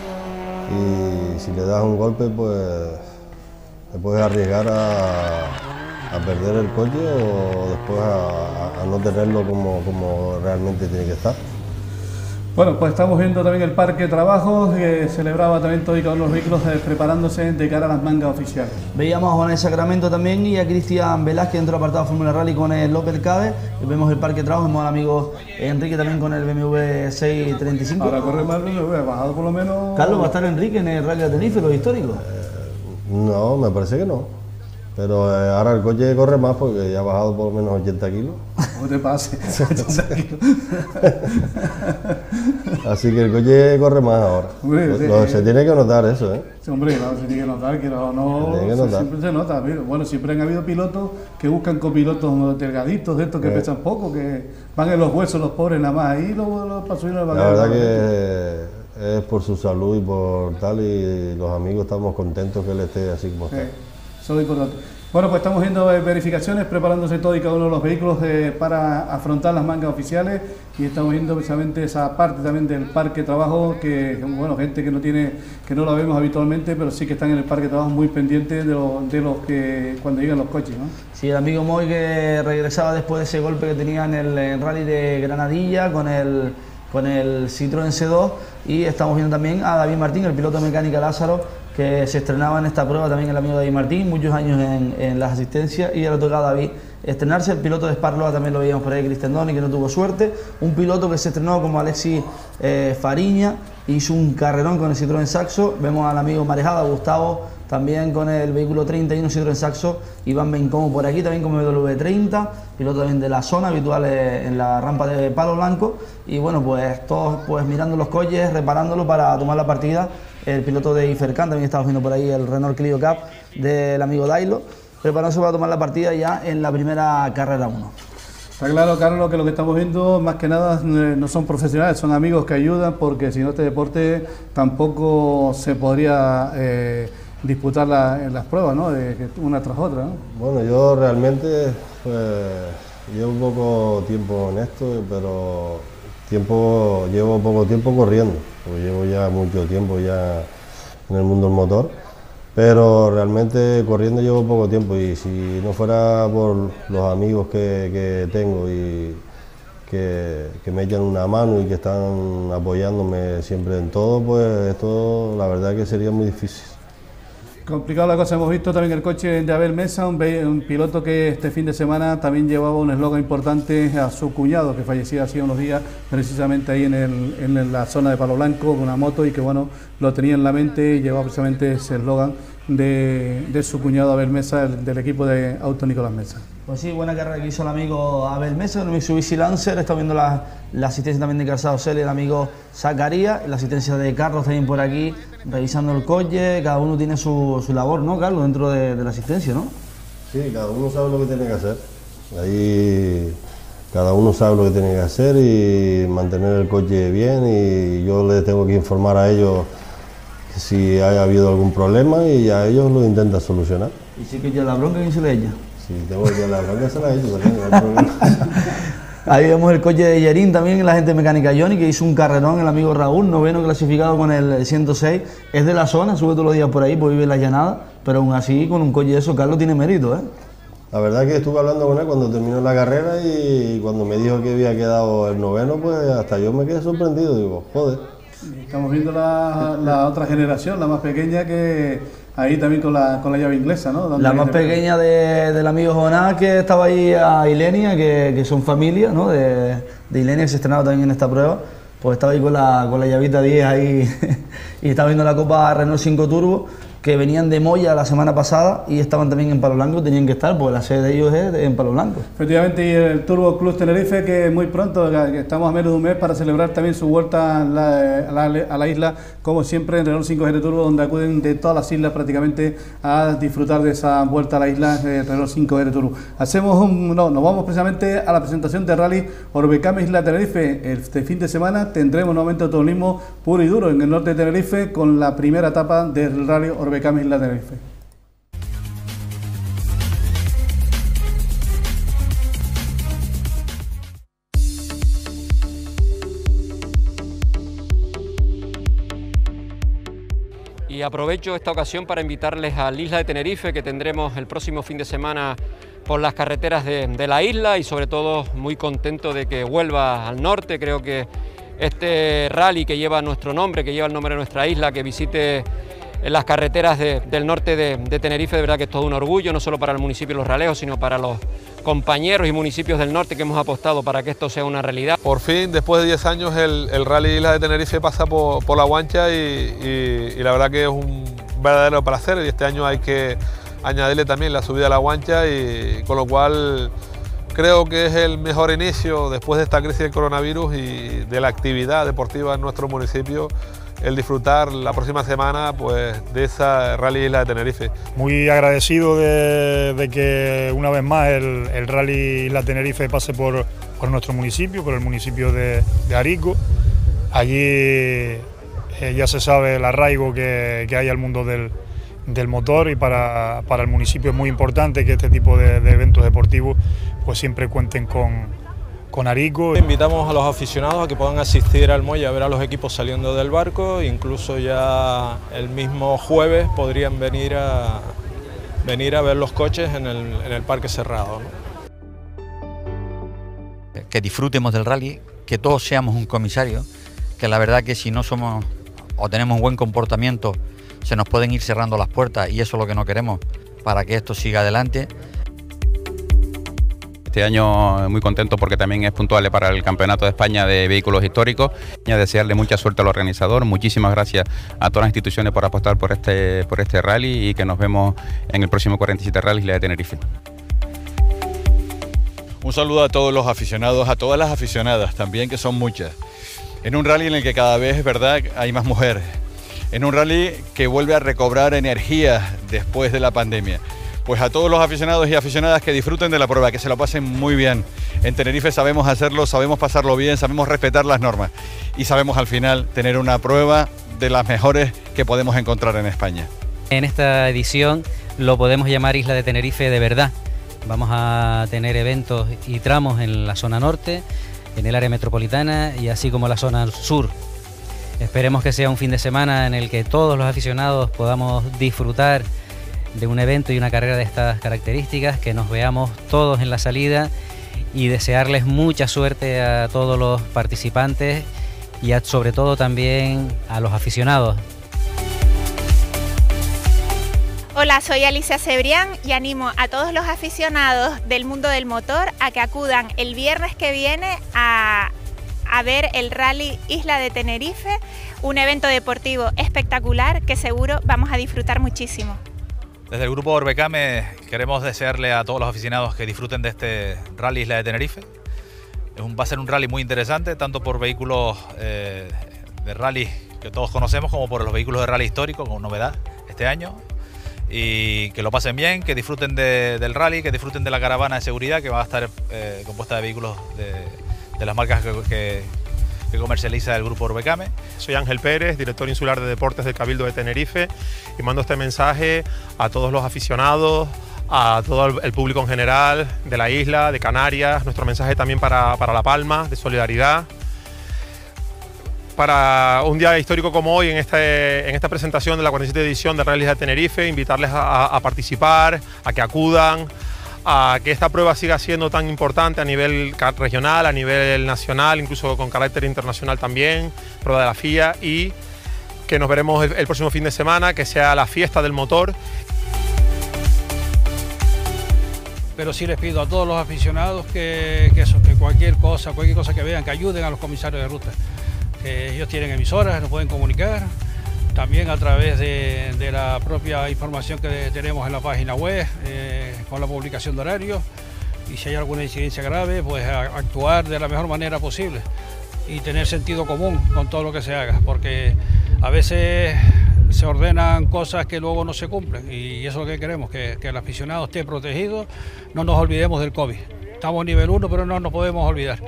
Y si le das un golpe, pues te puedes arriesgar a, a perder el coche o después a, a no tenerlo como, como realmente tiene que estar. Bueno, pues estamos viendo también el parque de trabajo que celebraba también todos y cada uno de los vehículos eh, preparándose de cara a las mangas oficiales. Veíamos a Juan Sacramento también y a Cristian Velázquez dentro del apartado Fórmula Rally con el Opel Cabe. Vemos el parque de trabajo, vemos al amigo Enrique también con el B M W seiscientos treinta y cinco. Ahora corre más el B M W, ha bajado por lo menos... Carlos, ¿va a estar Enrique en el Rally de Tenerife, los históricos? Eh, no, me parece que no. Pero eh, ahora el coche corre más porque ya ha bajado por lo menos ochenta kilos. No te pases, ochenta kilos. Así que el coche corre más ahora. Hombre, lo, lo, se tiene que notar eso, ¿eh? Sí, hombre, claro, se tiene que notar, que no, no se que se, siempre se nota. Bueno, siempre han habido pilotos que buscan copilotos delgaditos, de estos que eh. pesan poco, que van en los huesos los pobres nada más, ahí los lo, para subir al La verdad que es por su salud y por tal, y los amigos estamos contentos que él esté así como está. Sí. Eso es importante. Bueno, pues estamos viendo eh, verificaciones, preparándose todo y cada uno de los vehículos eh, para afrontar las mangas oficiales y estamos viendo precisamente esa parte también del parque de trabajo que, bueno, gente que no tiene, que no la vemos habitualmente, pero sí que están en el parque de trabajo muy pendientes de, lo, de los que cuando llegan los coches, ¿no? Sí, el amigo Moy que regresaba después de ese golpe que tenía en el, en Rally de Granadilla con el con el Citroën C dos y estamos viendo también a David Martín, el piloto de mecánica Lázaro, que se estrenaba en esta prueba también el amigo David Martín, muchos años en, en las asistencias y ya le tocaba a David estrenarse. El piloto de Sparloa también lo veíamos por ahí, Cristian Doni, que no tuvo suerte. Un piloto que se estrenó como Alexis eh, Fariña, hizo un carrerón con el Citroën Saxo. Vemos al amigo Marejada, Gustavo, también con el vehículo treinta y uno Citroën Saxo. Iván Bencomo por aquí, también con B M W treinta, piloto también de la zona, habitual en la rampa de Palo Blanco. Y bueno, pues todos pues mirando los coches, reparándolo para tomar la partida el piloto de Ifercan, también estamos viendo por ahí el Renault Clio Cup del amigo Dailo, preparándose para tomar la partida ya en la primera carrera uno. Está claro, Carlos, que lo que estamos viendo más que nada no son profesionales, son amigos que ayudan, porque si no este deporte tampoco se podría eh, disputar la, en las pruebas, ¿no? De, una tras otra, ¿no? Bueno, yo realmente pues, llevo poco tiempo en esto, pero tiempo, llevo poco tiempo corriendo, porque llevo ya mucho tiempo ya en el mundo del motor. Pero realmente corriendo llevo poco tiempo y si no fuera por los amigos que, que tengo y que, que me echan una mano y que están apoyándome siempre en todo, pues esto la verdad que sería muy difícil. Complicado la cosa, hemos visto también el coche de Abel Mesa, un, un piloto que este fin de semana también llevaba un eslogan importante a su cuñado que fallecía hace unos días precisamente ahí en, el, en la zona de Palo Blanco con una moto y que bueno, lo tenía en la mente y llevaba precisamente ese eslogan de, de su cuñado Abel Mesa, del, del equipo de Auto Nicolás Mesa. Pues sí, buena carrera que hizo el amigo Abel Mesa, el Mitsubishi Lancer, está viendo la, la asistencia también de Calzado Celi, el amigo Zacarías, la asistencia de Carlos también por aquí, revisando el coche, cada uno tiene su, su labor, ¿no, Carlos, dentro de, de la asistencia, ¿no? Sí, cada uno sabe lo que tiene que hacer, ahí cada uno sabe lo que tiene que hacer y mantener el coche bien y yo les tengo que informar a ellos si ha habido algún problema y a ellos lo intentan solucionar. ¿Y si que ya la bronca quién se le echa? Sí, tengo que la bronca se la he hecho también, no hay problema. Ahí vemos el coche de Yerín también, la gente mecánica Johnny, que hizo un carrerón, el amigo Raúl, noveno clasificado con el ciento seis, es de la zona, sube todos los días por ahí, pues vive en la llanada, pero aún así con un coche de eso, Carlos, tiene mérito, ¿eh? La verdad que estuve hablando con él cuando terminó la carrera y cuando me dijo que había quedado el noveno, pues hasta yo me quedé sorprendido, digo, joder. Estamos viendo la, la otra generación, la más pequeña, que ahí también con la, con la llave inglesa, ¿no? La más pequeña de, del amigo Jonás, que estaba ahí a Ilenia, que, que son familia, ¿no? De, de Ilenia, que se estrenaba también en esta prueba, pues estaba ahí con la, con la llavita diez ahí y estaba viendo la Copa Renault cinco Turbo, que venían de Moya la semana pasada y estaban también en Palo Blanco, tenían que estar, porque la sede de ellos es en Palo Blanco. Efectivamente, y el Turbo Club Tenerife, que muy pronto, que estamos a menos de un mes para celebrar también su vuelta a la, a la, a la isla, como siempre en Renault cinco G T Turbo, donde acuden de todas las islas prácticamente a disfrutar de esa vuelta a la isla de Renault cinco G T Turbo. Hacemos un, no, nos vamos precisamente a la presentación de Rally Orbecam Isla Tenerife. Este fin de semana tendremos nuevamente automovilismo puro y duro en el norte de Tenerife con la primera etapa del Rally Orbecam Orbecam Isla Tenerife. Y aprovecho esta ocasión para invitarles a la isla de Tenerife, que tendremos el próximo fin de semana por las carreteras de, de la isla y sobre todo muy contento de que vuelva al norte. Creo que este rally que lleva nuestro nombre, que lleva el nombre de nuestra isla, que visite en las carreteras de, del norte de, de Tenerife, de verdad que es todo un orgullo, no solo para el municipio de Los Ralejos, sino para los compañeros y municipios del norte que hemos apostado para que esto sea una realidad. Por fin, después de diez años, el, el Rally Isla de Tenerife pasa por, por La Guancha y, y, y la verdad que es un verdadero placer, y este año hay que añadirle también la subida a La Guancha, y con lo cual creo que es el mejor inicio después de esta crisis del coronavirus y de la actividad deportiva en nuestro municipio, el disfrutar la próxima semana pues, de esa Rally Isla de Tenerife. Muy agradecido de, de que una vez más el, el Rally Isla Tenerife pase por, por nuestro municipio, por el municipio de, de Arico. Allí eh, ya se sabe el arraigo que, que hay al mundo del, del motor, y para, para el municipio es muy importante que este tipo de, de eventos deportivos pues siempre cuenten con con Arico. Invitamos a los aficionados a que puedan asistir al muelle a ver a los equipos saliendo del barco, incluso ya el mismo jueves podrían venir a, venir a ver los coches en el, en el parque cerrado, ¿no? Que disfrutemos del rally, que todos seamos un comisario, que la verdad que si no somos o tenemos un buen comportamiento se nos pueden ir cerrando las puertas, y eso es lo que no queremos para que esto siga adelante. Este año muy contento porque también es puntual para el Campeonato de España de Vehículos Históricos. Y a desearle mucha suerte al organizador. Muchísimas gracias a todas las instituciones por apostar por este, por este rally, y que nos vemos en el próximo cuarenta y siete Rally Isla de Tenerife. Un saludo a todos los aficionados, a todas las aficionadas también, que son muchas. En un rally en el que cada vez es verdad hay más mujeres. en un rally que vuelve a recobrar energía después de la pandemia. Pues a todos los aficionados y aficionadas que disfruten de la prueba, que se lo pasen muy bien. En Tenerife sabemos hacerlo, sabemos pasarlo bien, sabemos respetar las normas y sabemos al final tener una prueba de las mejores que podemos encontrar en España. En esta edición lo podemos llamar Isla de Tenerife de verdad. Vamos a tener eventos y tramos en la zona norte, en el área metropolitana y así como la zona sur. Esperemos que sea un fin de semana en el que todos los aficionados podamos disfrutar de un evento y una carrera de estas características, que nos veamos todos en la salida y desearles mucha suerte a todos los participantes y a, sobre todo también a los aficionados. Hola, soy Alicia Cebrián y animo a todos los aficionados del mundo del motor a que acudan el viernes que viene a, a ver el Rally Isla de Tenerife, un evento deportivo espectacular que seguro vamos a disfrutar muchísimo. Desde el grupo Orbecame queremos desearle a todos los aficionados que disfruten de este Rally Isla de Tenerife. Es un, va a ser un rally muy interesante, tanto por vehículos eh, de rally que todos conocemos como por los vehículos de rally histórico, con novedad este año. Y que lo pasen bien, que disfruten de, del rally, que disfruten de la caravana de seguridad que va a estar eh, compuesta de vehículos de, de las marcas que, que, que comercializa el grupo Orbecame. Soy Ángel Pérez, director insular de deportes del Cabildo de Tenerife, y mando este mensaje a todos los aficionados, a todo el público en general de la isla, de Canarias, nuestro mensaje también para, para La Palma, de solidaridad. Para un día histórico como hoy, en, este, en esta presentación de la cuarenta y siete edición de Rally de Tenerife, invitarles a, a participar, a que acudan, a que esta prueba siga siendo tan importante a nivel regional, a nivel nacional, incluso con carácter internacional también, prueba de la F I A, y que nos veremos el, el próximo fin de semana, que sea la fiesta del motor. Pero sí les pido a todos los aficionados que, que, eso, que cualquier cosa, cualquier cosa que vean, que ayuden a los comisarios de ruta. Que ellos tienen emisoras, nos pueden comunicar, también a través de, de la propia información que tenemos en la página web, eh, con la publicación de horarios, y si hay alguna incidencia grave, pues a, actuar de la mejor manera posible y tener sentido común con todo lo que se haga, porque a veces se ordenan cosas que luego no se cumplen, y eso es lo que queremos, que, que el aficionado esté protegido, no nos olvidemos del COVID. Estamos en nivel uno, pero no nos podemos olvidar.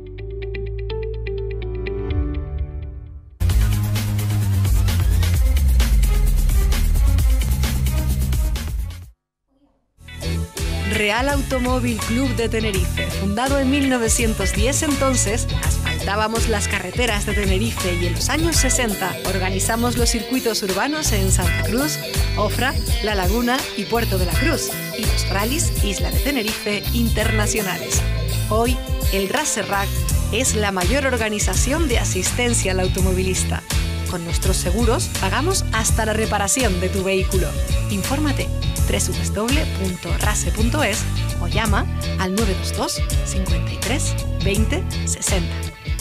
Real Automóvil Club de Tenerife, fundado en mil novecientos diez, entonces asfaltábamos las carreteras de Tenerife y en los años sesenta organizamos los circuitos urbanos en Santa Cruz, Ofra, La Laguna y Puerto de la Cruz, y los rallies Isla de Tenerife internacionales. Hoy, el Racerrac es la mayor organización de asistencia al automovilista. Con nuestros seguros pagamos hasta la reparación de tu vehículo. Infórmate doble u doble u doble u punto rase punto es o llama al nueve dos dos, cincuenta y tres, veinte, sesenta.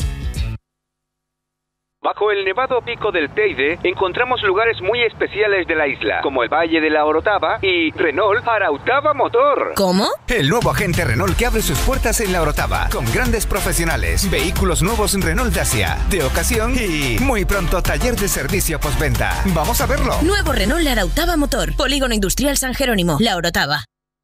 Bajo el nevado pico del Teide encontramos lugares muy especiales de la isla, como el Valle de la Orotava y Renault Arautava Motor. ¿Cómo? El nuevo agente Renault que abre sus puertas en la Orotava, con grandes profesionales, vehículos nuevos Renault Dacia, de ocasión y muy pronto taller de servicio postventa. ¡Vamos a verlo! Nuevo Renault Arautava Motor, Polígono Industrial San Jerónimo, La Orotava.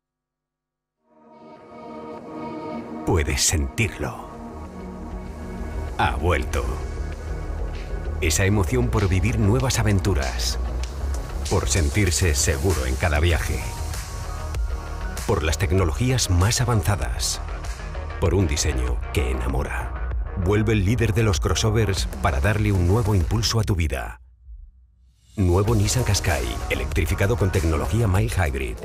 Puedes sentirlo. Ha vuelto. Esa emoción por vivir nuevas aventuras, por sentirse seguro en cada viaje, por las tecnologías más avanzadas, por un diseño que enamora. Vuelve el líder de los crossovers para darle un nuevo impulso a tu vida. Nuevo Nissan Qashqai, electrificado con tecnología mild hybrid.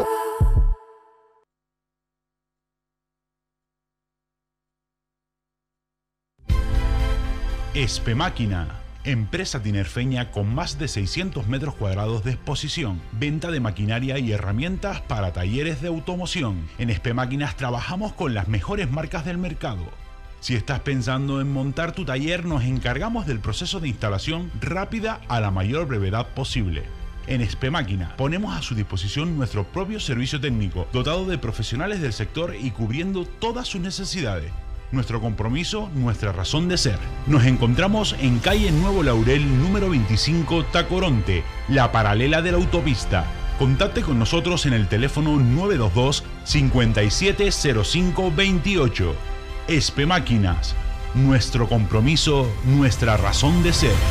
Espemáquina, empresa tinerfeña con más de seiscientos metros cuadrados de exposición, venta de maquinaria y herramientas para talleres de automoción. En Espemáquinas trabajamos con las mejores marcas del mercado. Si estás pensando en montar tu taller, nos encargamos del proceso de instalación rápida a la mayor brevedad posible. En Espemáquina ponemos a su disposición nuestro propio servicio técnico, dotado de profesionales del sector y cubriendo todas sus necesidades. Nuestro compromiso, nuestra razón de ser. Nos encontramos en calle Nuevo Laurel, número veinticinco, Tacoronte, la paralela de la autopista. Contacte con nosotros en el teléfono nueve dos dos, cinco siete cero cinco dos ocho. Espe Máquinas. Nuestro compromiso, nuestra razón de ser.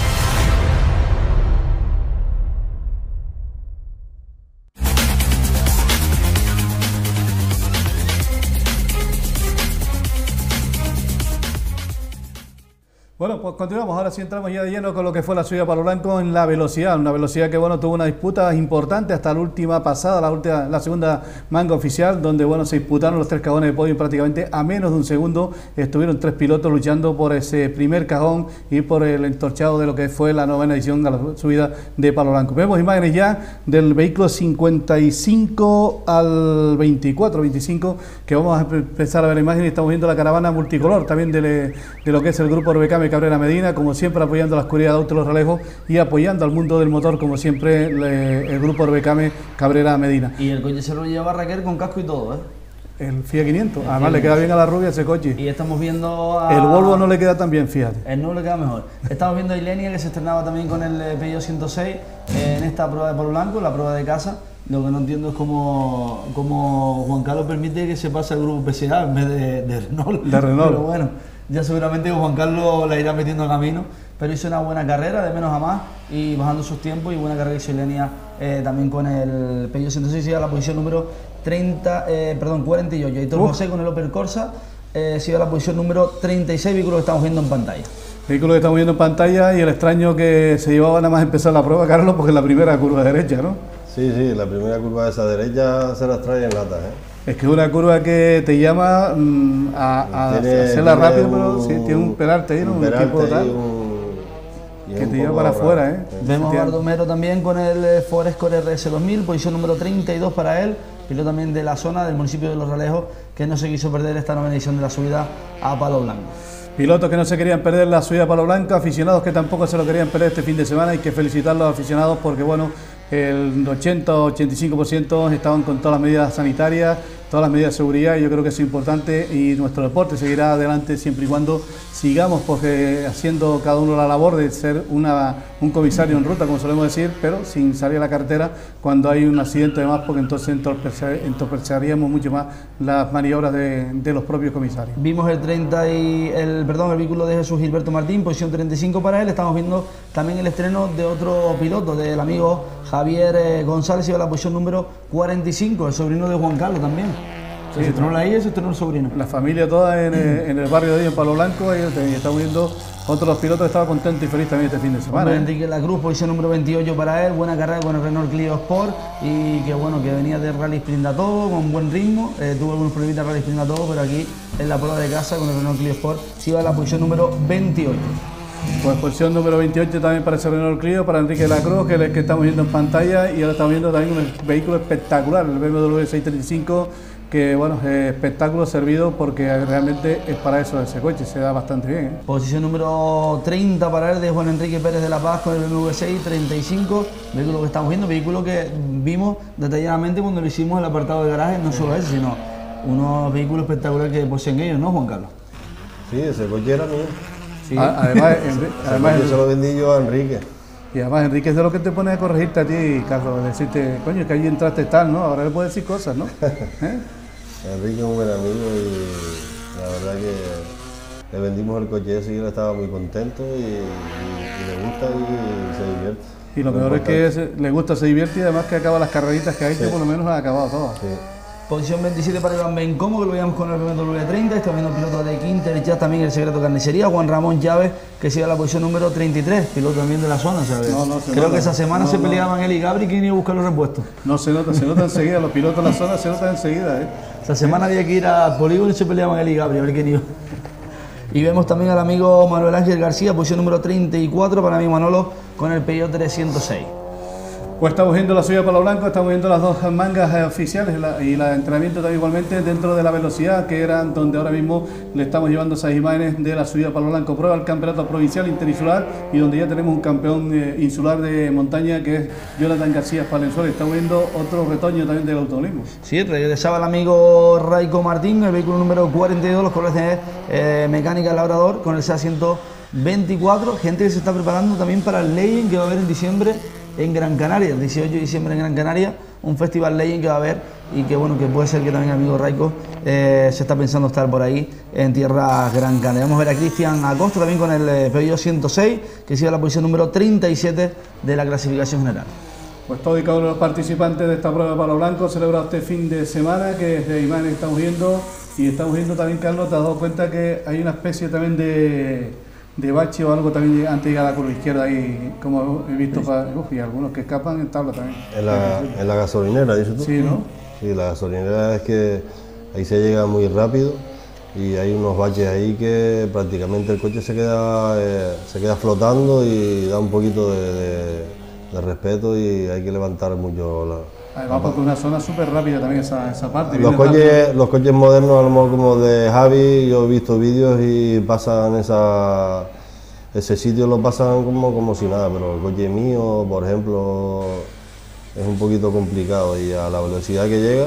Bueno, pues continuamos, ahora sí entramos ya de lleno con lo que fue la subida a Palo Blanco en la velocidad, una velocidad que bueno tuvo una disputa importante hasta la última pasada, la última, la segunda manga oficial, donde bueno se disputaron los tres cajones de podio prácticamente a menos de un segundo, estuvieron tres pilotos luchando por ese primer cajón y por el entorchado de lo que fue la novena edición de la subida de Palo Blanco. Vemos imágenes ya del vehículo cincuenta y cinco al veinticuatro, veinticinco, que vamos a empezar a ver imágenes, estamos viendo la caravana multicolor también de, de lo que es el grupo Orbecame Cabrera Medina, como siempre apoyando a la escudería de Autos Los Relejos y apoyando al mundo del motor, como siempre le, el grupo Orbecame Cabrera Medina. Y el coche se lo lleva Raquel con casco y todo, ¿eh? El Fiat quinientos, el además le queda bien a la rubia ese coche. Y estamos viendo a... El Volvo no le queda tan bien, fíjate. El nuevo le queda mejor. Estamos viendo a Ilenia, que se estrenaba también con el Peugeot ciento seis eh, en esta prueba de Palo Blanco, la prueba de casa. Lo que no entiendo es cómo, cómo Juan Carlos permite que se pase al grupo P C A en vez de, de Renault. De Renault. Pero bueno, ya seguramente Juan Carlos la irá metiendo en camino, pero hizo una buena carrera, de menos a más, y bajando sus tiempos, y buena carrera hizo Ilenia eh, también con el Peugeot ciento seis, sigue a la posición número treinta, eh, perdón, cuarenta y ocho. Aitor José con el Opel Corsa eh, sigue a la posición número treinta y seis, vehículo que estamos viendo en pantalla. Vehículo que estamos viendo en pantalla, y el extraño que se llevaba nada más empezar la prueba, Carlos, porque es la primera curva derecha, ¿no? Sí, sí, la primera curva de esa derecha se las trae en lata, ¿eh? Es que es una curva que te llama mmm, a, a tiene, hacerla tiene rápido, un, pero sí, tiene un peralte ahí, ¿no? Un, un equipo tal, un, que te lleva para afuera, ¿eh? Vemos a Bardomero también con el Ford Escort R S dos mil, posición número treinta y dos para él, piloto también de la zona del municipio de Los Relejos, que no se quiso perder esta novena edición de la subida a Palo Blanco. Pilotos que no se querían perder la subida a Palo Blanco, aficionados que tampoco se lo querían perder este fin de semana. Hay que felicitar a los aficionados porque bueno, el ochenta a ochenta y cinco por ciento estaban con todas las medidas sanitarias, todas las medidas de seguridad, y yo creo que es importante, y nuestro deporte seguirá adelante siempre y cuando sigamos porque haciendo cada uno la labor de ser una, un comisario en ruta, como solemos decir, pero sin salir a la carretera cuando hay un accidente de más, porque entonces entorpeceríamos mucho más las maniobras de, de los propios comisarios. Vimos el treinta y el perdón el vehículo de Jesús Gilberto Martín, posición treinta y cinco para él. Estamos viendo también el estreno de otro piloto, del amigo Javier eh, González, y a la posición número cuarenta y cinco, el sobrino de Juan Carlos también. Sí, se estrenó la hija y se estrenó el sobrino. La familia toda en, eh, en el barrio de ellos, en Palo Blanco, y estamos viendo otros de los pilotos que estaban contentos y felices también este fin de semana. Hombre, ¿eh? Enrique Lacruz, posición número veintiocho para él, buena carrera con el Renault Clio Sport, y que bueno, que venía de Rally Sprint a todo, con buen ritmo, eh, tuvo algunos problemitas de Rally Sprint a todo, pero aquí en la prueba de casa con el Renault Clio Sport sigue a la posición número veintiocho. Pues posición número veintiocho también para ese Renault Clio, para Enrique Lacruz, que es el que estamos viendo en pantalla, y ahora estamos viendo también un vehículo espectacular, el B M W seiscientos treinta y cinco, que bueno, es espectáculo servido porque realmente es para eso ese coche, se da bastante bien, ¿eh? Posición número treinta para él de Juan Enrique Pérez de la Paz con el B M W seiscientos treinta y cinco, vehículo que estamos viendo, vehículo que vimos detalladamente cuando lo hicimos en el apartado de garaje, no solo ese, sino unos vehículos espectaculares que poseen ellos, ¿no, Juan Carlos? Sí, ese coche era mío. Sí. Además, además yo se lo vendí yo a Enrique. Y además Enrique es de lo que te pone a corregirte a ti, Carlos, decirte, coño, que ahí entraste tal, ¿no? Ahora le puedes decir cosas, ¿no? ¿Eh? Enrique es un buen amigo y la verdad que le vendimos el coche ese y él estaba muy contento y, y, y le gusta y se divierte. Y lo mejor es que es, le gusta, se divierte, y además que acaba las carreritas que ha hecho, sí. Por lo menos ha acabado todas. Sí. Posición veintisiete para Iván Bencomo, que lo veíamos con el B M W treinta. Está viendo el piloto de Quinter, ya también el Secreto Carnicería. Juan Ramón Llaves, que sigue a la posición número treinta y tres, piloto también de la zona, ¿sabes? No, no, Creo nota. que esa semana no, se peleaban no. él y Gabri, que iba a buscar los repuestos. No, se nota, se nota enseguida, los pilotos de la zona se notan enseguida, ¿eh? Esa semana había que ir al polígono y se peleaban él y Gabri, a ver quién iba. Y vemos también al amigo Manuel Ángel García, posición número treinta y cuatro para mi Manolo, con el Peugeot trescientos seis. Pues estamos viendo la subida a palo blanco, estamos viendo las dos mangas eh, oficiales la, y la de entrenamiento también igualmente dentro de la velocidad, que eran donde ahora mismo le estamos llevando esas imágenes de la subida a palo blanco, prueba el campeonato provincial interinsular y donde ya tenemos un campeón eh, insular de montaña que es Jonathan García Palenzuela. Estamos viendo otro retoño también del automovilismo. Sí, regresaba el amigo Raico Martín, el vehículo número cuarenta y dos, los colores de eh, Mecánica Labrador con el C A ciento veinticuatro, gente que se está preparando también para el Legend que va a haber en diciembre en Gran Canaria, el dieciocho de diciembre en Gran Canaria, un festival Legend que va a haber y que bueno, que puede ser que también el amigo Raico eh, se está pensando estar por ahí en tierra Gran Canaria. Vamos a ver a Cristian Acosta también con el eh, Peugeot ciento seis, que sigue la posición número treinta y siete de la clasificación general. Pues todo y cada uno de los participantes de esta prueba de palo blanco celebra este fin de semana, que desde imágenes estamos viendo, y estamos viendo también, Carlos, te has dado cuenta que hay una especie también de... de bache o algo también antes de llegar a la curva izquierda ahí, como he visto, para, uf, y algunos que escapan en tabla también. En la, en la gasolinera, dices tú. Sí, ¿no? Sí, la gasolinera es que ahí se llega muy rápido y hay unos baches ahí que prácticamente el coche se queda, eh, se queda flotando y da un poquito de, de, de respeto y hay que levantar mucho la... Además, porque es una zona súper rápida también esa, esa parte. Los coches, los coches modernos, a lo mejor como de Javi, yo he visto vídeos y pasan esa, ese sitio, lo pasan como, como si nada, pero el coche mío, por ejemplo, es un poquito complicado y a la velocidad que llega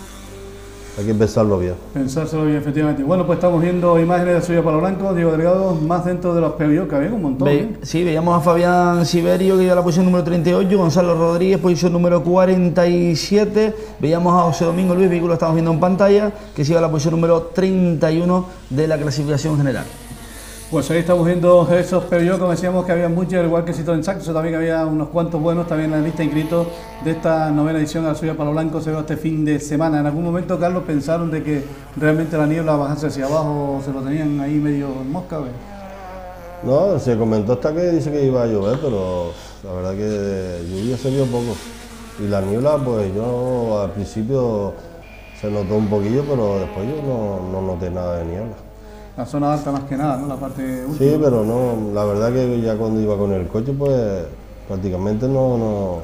hay que pensarlo bien. Pensárselo bien, efectivamente. Bueno, pues estamos viendo imágenes de subida palo blanco, Diego Delgado, más dentro de los Peugeot, que había un montón. Ve, ¿eh? Sí, veíamos a Fabián Siberio, que lleva la posición número treinta y ocho, Gonzalo Rodríguez, posición número cuarenta y siete, veíamos a José Domingo Luis, vehículo estamos viendo en pantalla, que lleva la posición número treinta y uno de la clasificación general. Pues ahí estamos viendo esos Peugeot, como decíamos que había muchos, igual que Citroën Saxo, también había unos cuantos buenos también en la lista inscritos de esta novena edición de la subida palo blanco, se ve este fin de semana. En algún momento, Carlos, pensaron de que realmente la niebla bajase hacia abajo, se lo tenían ahí medio en mosca, ¿ves? No, se comentó hasta que dice que iba a llover, pero la verdad que de lluvia se vio poco. Y la niebla, pues yo al principio se notó un poquillo, pero después yo no, no noté nada de niebla. La zona alta más que nada, ¿no? La parte última. Sí, pero no, la verdad que ya cuando iba con el coche, pues prácticamente no, no,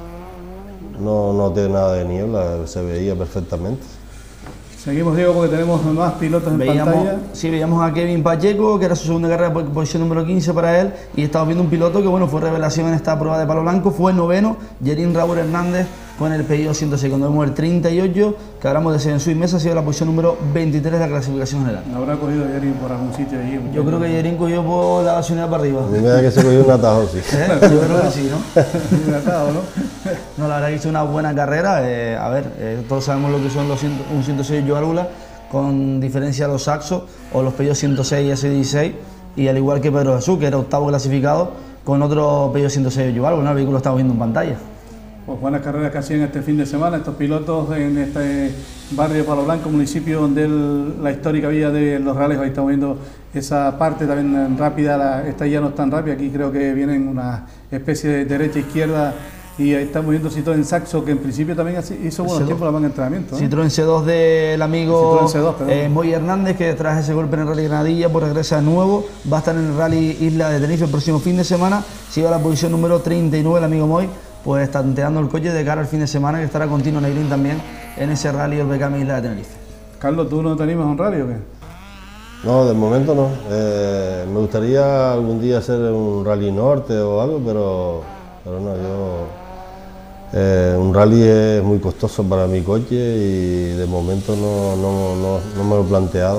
no noté nada de niebla, se veía perfectamente. Seguimos, Diego, porque tenemos más pilotos en veíamos, pantalla. Sí, veíamos a Kevin Pacheco, que era su segunda carrera, posición número quince para él, y estamos viendo un piloto que bueno, fue revelación en esta prueba de palo blanco, fue el noveno, Yerín Raúl Hernández, con el Peugeot ciento seis. Cuando vemos el treinta y ocho, que hablamos de Seven Suite Mesa, ha sido la posición número veintitrés de la clasificación general. ¿Habrá cogido Yerín por algún sitio allí? Yo creo que Yerín cogió por la gasolinera para arriba. A mí me da que se cogió un atajo, sí. ¿Eh? Yo creo que sí, ¿no? Un atajo, ¿no? No, la verdad que hizo una buena carrera. Eh, a ver, eh, todos sabemos lo que son los cien, un ciento seis Joálvula, con diferencia a los Saxo o los Peugeot ciento seis S dieciséis, y al igual que Pedro Jesús, que era octavo clasificado, con otro Peugeot ciento seis Joálvula, ¿no? El vehículo lo estamos viendo en pantalla. Pues buenas carreras que hacían este fin de semana estos pilotos en este barrio de Palo Blanco, municipio donde el, la histórica vía de Los Reales. Ahí estamos viendo esa parte también rápida, la, esta ya no es tan rápida, aquí creo que vienen una especie de derecha-izquierda, y ahí estamos viendo Citroën Saxo, que en principio también hizo buenos tiempos la manga de entrenamiento, ¿eh? Citroën C dos del amigo Citroën C dos, eh, Moy Hernández, que tras ese golpe en el Rally Granadilla, pues regresa de nuevo, va a estar en el Rally Isla de Tenerife el próximo fin de semana, sigue a la posición número treinta y nueve el amigo Moy, pues tanteando el coche de cara al fin de semana, que estará continuo Negrín también en ese Rally el B K M Isla de Tenerife. Carlos, ¿tú no te animas a un rally o qué? No, de momento no. Eh, me gustaría algún día hacer un Rally Norte o algo, pero, pero no, yo... Eh, un rally es muy costoso para mi coche y de momento no, no, no, no me lo he planteado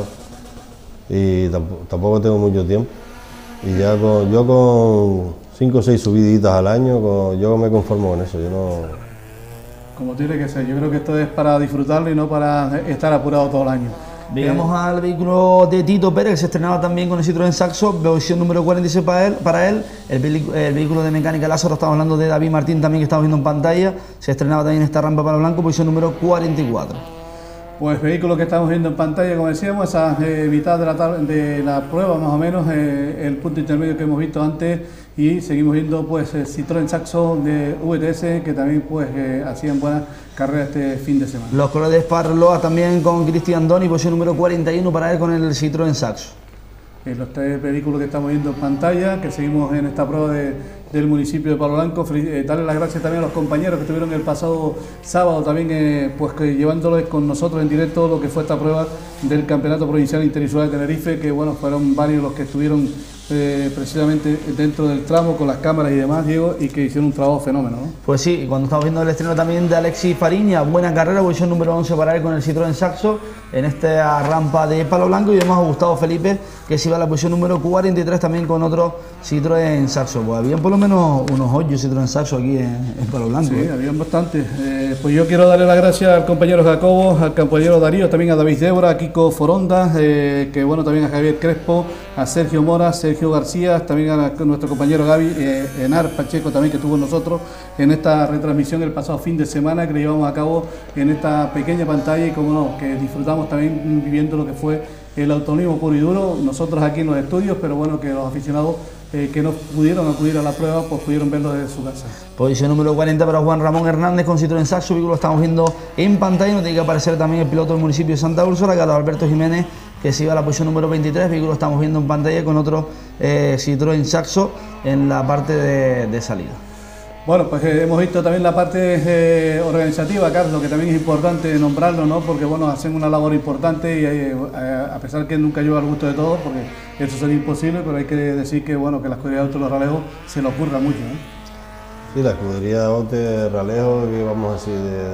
y tampoco, tampoco tengo mucho tiempo. Y ya con, yo con cinco o seis subiditas al año, con, yo me conformo con eso. Yo no... Como tiene que ser, yo creo que esto es para disfrutarlo y no para estar apurado todo el año. Veamos eh, al vehículo de Tito Pérez, que se estrenaba también con el Citroën Saxo, versión número cuarenta y seis para él. Para él. El, el vehículo de Mecánica Lázaro, estamos hablando de David Martín también, que estamos viendo en pantalla, se estrenaba también esta rampa para blanco, posición número cuarenta y cuatro. Pues vehículo que estamos viendo en pantalla, como decíamos, esa eh, mitad de la, de la prueba más o menos, eh, el punto intermedio que hemos visto antes, y seguimos viendo pues el Citroën Saxo de V T S, que también pues eh, hacían buenas carreras este fin de semana. Los colores de Sparloa también con Cristian Doni, posición número cuarenta y uno para él con el Citroën Saxo. Eh, los tres vehículos que estamos viendo en pantalla, que seguimos en esta prueba de del municipio de Palo Blanco. Eh, darle las gracias también a los compañeros que estuvieron el pasado sábado también eh, pues que llevándoles con nosotros en directo lo que fue esta prueba del Campeonato Provincial Interinsular de Tenerife, que bueno, fueron varios los que estuvieron eh, precisamente dentro del tramo con las cámaras y demás, Diego, y que hicieron un trabajo fenómeno, ¿no? Pues sí, cuando estamos viendo el estreno también de Alexis Fariña, buena carrera, posición número once para él con el Citroën Saxo en esta rampa de Palo Blanco, y vemos a Gustavo Felipe que se iba a la posición número cuarenta y tres también con otro Citroën Saxo. Pues habían por lo menos unos ocho Citroën Saxo aquí en, en Palo Blanco. Sí, ¿eh? habían bastante. Eh, pues yo quiero darle las gracias al compañero Jacobo, al compañero Darío, también a David Débora, a Kiko Foronda, eh, que bueno, también a Javier Crespo, a Sergio Mora, Sergio García, también a nuestro compañero Gaby, eh, Enar Pacheco también, que estuvo con nosotros en esta retransmisión el pasado fin de semana que le llevamos a cabo en esta pequeña pantalla, y como no, que disfrutamos también viviendo lo que fue el automovilismo puro y duro, nosotros aquí en los estudios, pero bueno, que los aficionados eh, que no pudieron acudir a la prueba, pues pudieron verlo desde su casa. Posición número cuarenta para Juan Ramón Hernández con Citroën Saxo, vehículo lo estamos viendo en pantalla, nos tiene que aparecer también el piloto del municipio de Santa Úrsula, Carlos Alberto Jiménez, que se iba a la posición número veintitrés, vehículo lo estamos viendo en pantalla con otro eh, Citroën Saxo en la parte de, de salida. Bueno, pues eh, hemos visto también la parte eh, organizativa, Carlos, que también es importante nombrarlo, ¿no? Porque bueno, hacen una labor importante y eh, a pesar que nunca lleva al gusto de todos, porque eso sería imposible, pero hay que decir que bueno, que la escudería de Autos Los Ralejos se lo ocurra mucho, ¿no? Sí, la escudería de Autos Ralejos, que vamos a decir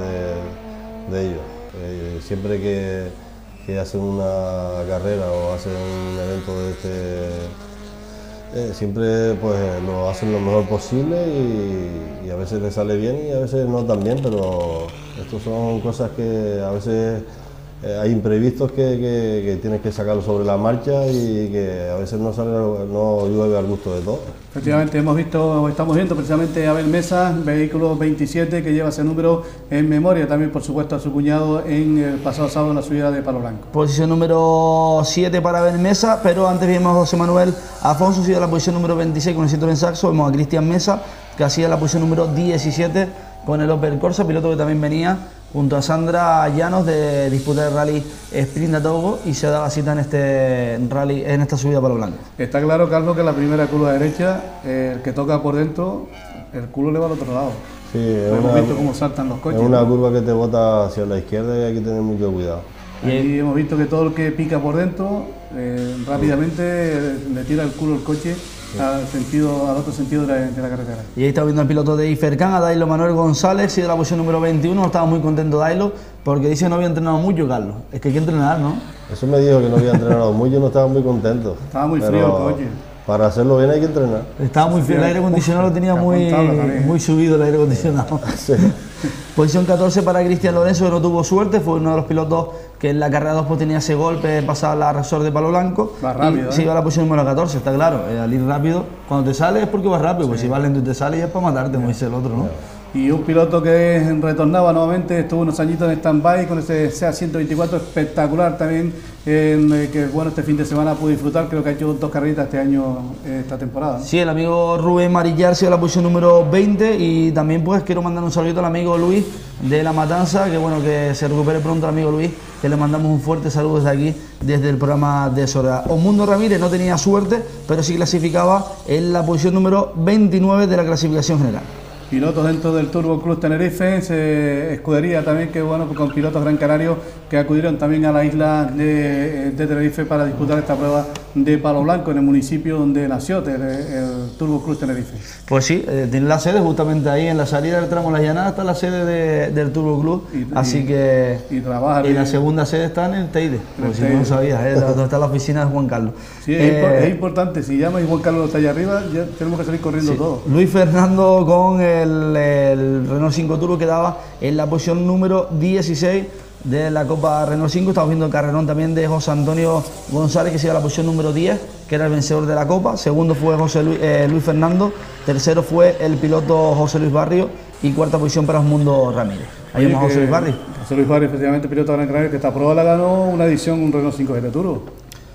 de, de, de ellos. Eh, siempre que, que hacen una carrera o hacen un evento de este... Eh, siempre pues lo hacen lo mejor posible y, y a veces les sale bien y a veces no tan bien, pero estas son cosas que a veces eh, hay imprevistos que, que, que tienes que sacarlo sobre la marcha y que a veces no sale, no llueve al gusto de todos. Efectivamente, hemos visto, estamos viendo precisamente a Abel Mesa, vehículo veintisiete, que lleva ese número en memoria, también por supuesto a su cuñado en el pasado sábado en la subida de Palo Blanco. Posición número siete para Abel Mesa, pero antes vimos a José Manuel Afonso, sigue la posición número veintiséis con el Citroën Saxo, vemos a Cristian Mesa, que hacía la posición número diecisiete con el Opel Corsa, piloto que también venía junto a Sandra Llanos de disputar el rally Sprint de Togo y se daba cita en este rally, en esta subida para Palo Blanco. Está claro, Carlos, que la primera curva derecha, eh, el que toca por dentro, el culo le va al otro lado. Sí, es hemos una, visto cómo saltan los coches. Es una ¿no? curva que te bota hacia la izquierda y hay que tener mucho cuidado. Y ahí hemos visto que todo el que pica por dentro, eh, rápidamente le tira el culo el coche al, sentido, al otro sentido de la, de la carretera. Y ahí está viendo el piloto de Ifercan, a Dailo Manuel González, sigue la posición número veintiuno, estaba muy contento Dailo, porque dice que no había entrenado mucho, Carlos. Es que hay que entrenar, ¿no? Eso me dijo que no había entrenado mucho, no estaba muy contento. Estaba muy frío el coche. Para hacerlo bien hay que entrenar. Estaba muy frío, el aire acondicionado lo tenía muy, muy subido, el aire acondicionado. Sí. Posición catorce para Cristian Lorenzo, que no tuvo suerte, fue uno de los pilotos que en la carrera dos pues tenía ese golpe, pasaba la Resort de Palo Blanco. Va rápido, y se iba a la posición número catorce, está claro. Eh, al ir rápido, cuando te sales es porque vas rápido, sí. Pues si vas lento y te sales ya es para matarte, como dice el otro, ¿no? Y un piloto que retornaba nuevamente, estuvo unos añitos en stand-by con ese SEA ciento veinticuatro espectacular también, eh, que bueno, este fin de semana pudo disfrutar, creo que ha hecho dos carreritas este año, eh, esta temporada. Sí, el amigo Rubén Marillar sigue a la posición número veinte y también pues quiero mandar un saludito al amigo Luis de La Matanza, que bueno, que se recupere pronto el amigo Luis, que le mandamos un fuerte saludo desde aquí, desde el programa de Sora. Omundo Ramírez no tenía suerte, pero sí clasificaba en la posición número veintinueve de la clasificación general. Pilotos dentro del Turbo Club Tenerife, se escudería también, que bueno, con pilotos Gran Canarios que acudieron también a la isla de, de Tenerife para disputar esta prueba de Palo Blanco en el municipio donde nació el, el Turbo Club Tenerife. Pues sí, eh, tiene la sede justamente ahí en la salida del tramo La Llanada, está la sede de, del Turbo Club, y, así y, que y, trabaja y la segunda sede está en el Teide, como si no lo sabías, eh, donde está la oficina de Juan Carlos. Sí, eh, es, es importante, si llama y Juan Carlos está allá arriba, ya tenemos que salir corriendo sí. todos. Luis Fernando con el El, el Renault cinco Turbo quedaba en la posición número dieciséis de la Copa Renault cinco. Estamos viendo el carrerón también de José Antonio González, que sigue a la posición número diez, que era el vencedor de la Copa. Segundo fue José Luis, eh, Luis Fernando. Tercero fue el piloto José Luis Barrio. Y cuarta posición para Osmundo Ramírez. Ahí vemos a José Luis Barrio. José Luis Barrio, efectivamente, piloto de Gran Canaria, que esta prueba la ganó una edición, un Renault cinco G T Turbo.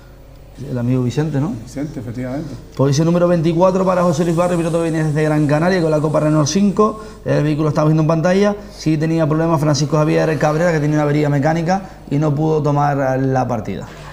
El amigo Vicente, ¿no? Vicente, efectivamente. Posición número veinticuatro para José Luis Barrio, piloto que viene desde Gran Canaria con la Copa Renault cinco. El vehículo estamos viendo en pantalla. Sí tenía problemas Francisco Javier Cabrera, que tenía una avería mecánica y no pudo tomar la partida.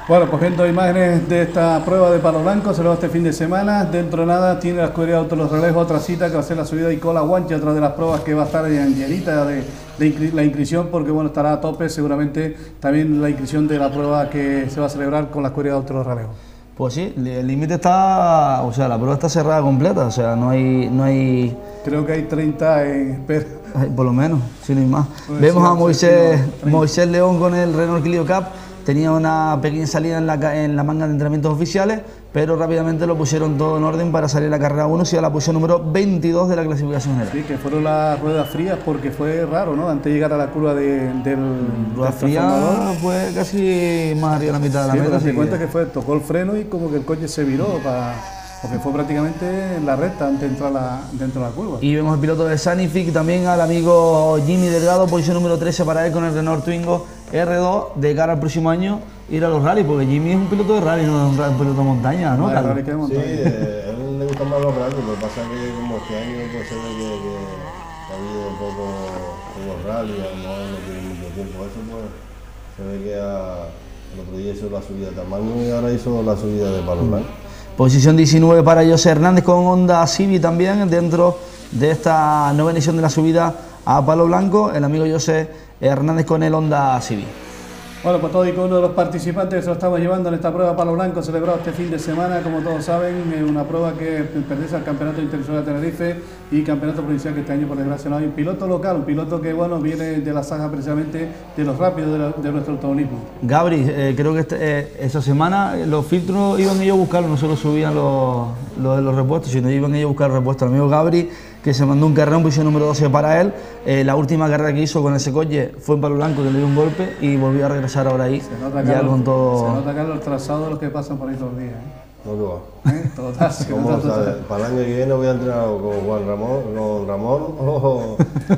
Bueno, pues viendo imágenes de esta prueba de palo blanco, se lo va este fin de semana. Dentro de nada tiene la escudería de Autos Los Relevos otra cita que va a ser la subida y cola guancha, otra de las pruebas que va a estar en llenita de, de inscri la inscripción, porque bueno, estará a tope seguramente también la inscripción de la prueba que se va a celebrar con la escudería de Autos Los Relevos. Pues sí, el límite está, o sea, la prueba está cerrada completa, o sea, no hay, no hay... Creo que hay treinta en espera. Por lo menos, si no hay más. Pues Vemos sí, a Moisés, sí, Moisés León con el Renault Clio Cup. Tenía una pequeña salida en la, en la manga de entrenamientos oficiales, pero rápidamente lo pusieron todo en orden para salir a la carrera uno, y a la posición número veintidós de la clasificación general. Sí, que fueron las ruedas frías porque fue raro, ¿no? Antes de llegar a la curva de, del, rueda del fría fue casi más arriba de la mitad de la sí, meta. Se cuenta que... que fue, tocó el freno y como que el coche se viró para... porque fue prácticamente en la recta antes de entrar la, dentro de la curva. Y vemos el piloto de Sanific, también al amigo Jimmy Delgado, posición número trece para él con el Renault Twingo R dos, de cara al próximo año ir a los rallies, porque Jimmy es un piloto de rally, no es un piloto de montaña, ¿no? Vale, rally que de montaña. Sí, eh, a él le gustan más los rallies, lo que pasa es que como este año pues, se ve que, que ha habido un poco los rallies, a lo mejor no tiene mucho tiempo eso, pues se ve que a, el otro día hizo la subida de Tamango y ahora hizo la subida de Palo Blanco. Posición diecinueve para José Hernández con Honda Civic también dentro de esta nueva edición de la subida a Palo Blanco, el amigo José Hernández con el Honda Civic. Bueno, pues todo y con uno de los participantes que se lo estamos llevando en esta prueba Palo Blanco celebrado este fin de semana, como todos saben, es una prueba que pertenece al Campeonato Internacional de Tenerife y Campeonato Provincial, que este año por desgracia no hay un piloto local, un piloto que bueno viene de la saga precisamente de los rápidos de, la, de nuestro automovilismo. Gabri, eh, creo que este, eh, esa semana los filtros iban ellos a buscarlo, no solo subían los, los de los repuestos, sino iban ellos a buscar el repuesto. El amigo Gabri, que se mandó un carrerón, posición número doce para él. Eh, la última carrera que hizo con ese coche fue en Palo Blanco, que le dio un golpe y volvió a regresar ahora ahí. Se nota, ya Carlos, con todo. Se nota, Carlos, el trazado de los que pasan por ahí todos los días. ¿eh? No lo va. ¿Eh? Total, se ¿Cómo nota, sabe? total. Para el año que viene voy a entrenar con Juan Ramón, con Ramón o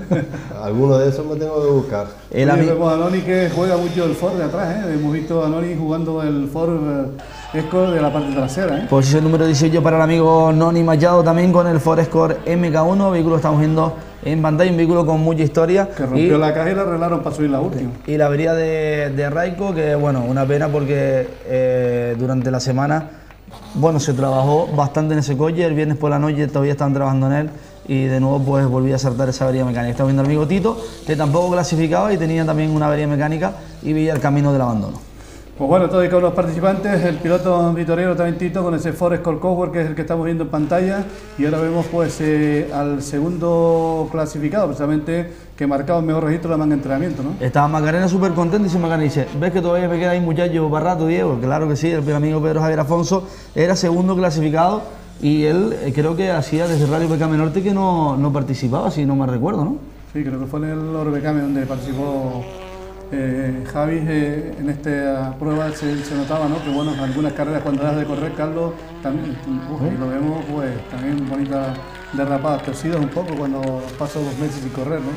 alguno de esos me tengo que buscar. El Oye, vemos a Noni que juega mucho el Ford de atrás, ¿eh? Hemos visto a Noni jugando el Ford Escort de la parte trasera, ¿eh? Posición número dieciocho para el amigo Noni Machado también con el Ford Escort M K uno, vehículo que estamos viendo en pantalla, un vehículo con mucha historia. Que rompió y, la caja y la arreglaron para subir la última. Y la avería de, de Raiko, que bueno, una pena porque eh, durante la semana, bueno, se trabajó bastante en ese coche, el viernes por la noche todavía estaban trabajando en él y de nuevo pues volví a saltar esa avería mecánica. Estamos viendo al amigo Tito, que tampoco clasificaba y tenía también una avería mecánica y veía el camino del abandono. Pues bueno, todos y cada uno de los participantes, el piloto vitoriano también Tito con ese Ford Escort Cosworth, que es el que estamos viendo en pantalla, y ahora vemos pues eh, al segundo clasificado, precisamente, que marcaba el mejor registro de la manga de entrenamiento, ¿no? Estaba Macarena súper contento y dice Macarena, dice, ¿ves que todavía me queda ahí muchacho para rato, Diego? Claro que sí, el amigo Pedro Javier Afonso era segundo clasificado y él eh, creo que hacía desde Rally Became Norte que no, no participaba, si no me recuerdo, ¿no? Sí, creo que fue en el Orbecame donde participó Eh, Javi, eh, en esta prueba se, se notaba, ¿no? Que bueno, algunas carreras cuando das de correr, Carlos, también, uf, y lo vemos, pues también bonitas derrapadas, torcidas un poco cuando paso dos meses sin correr, ¿no?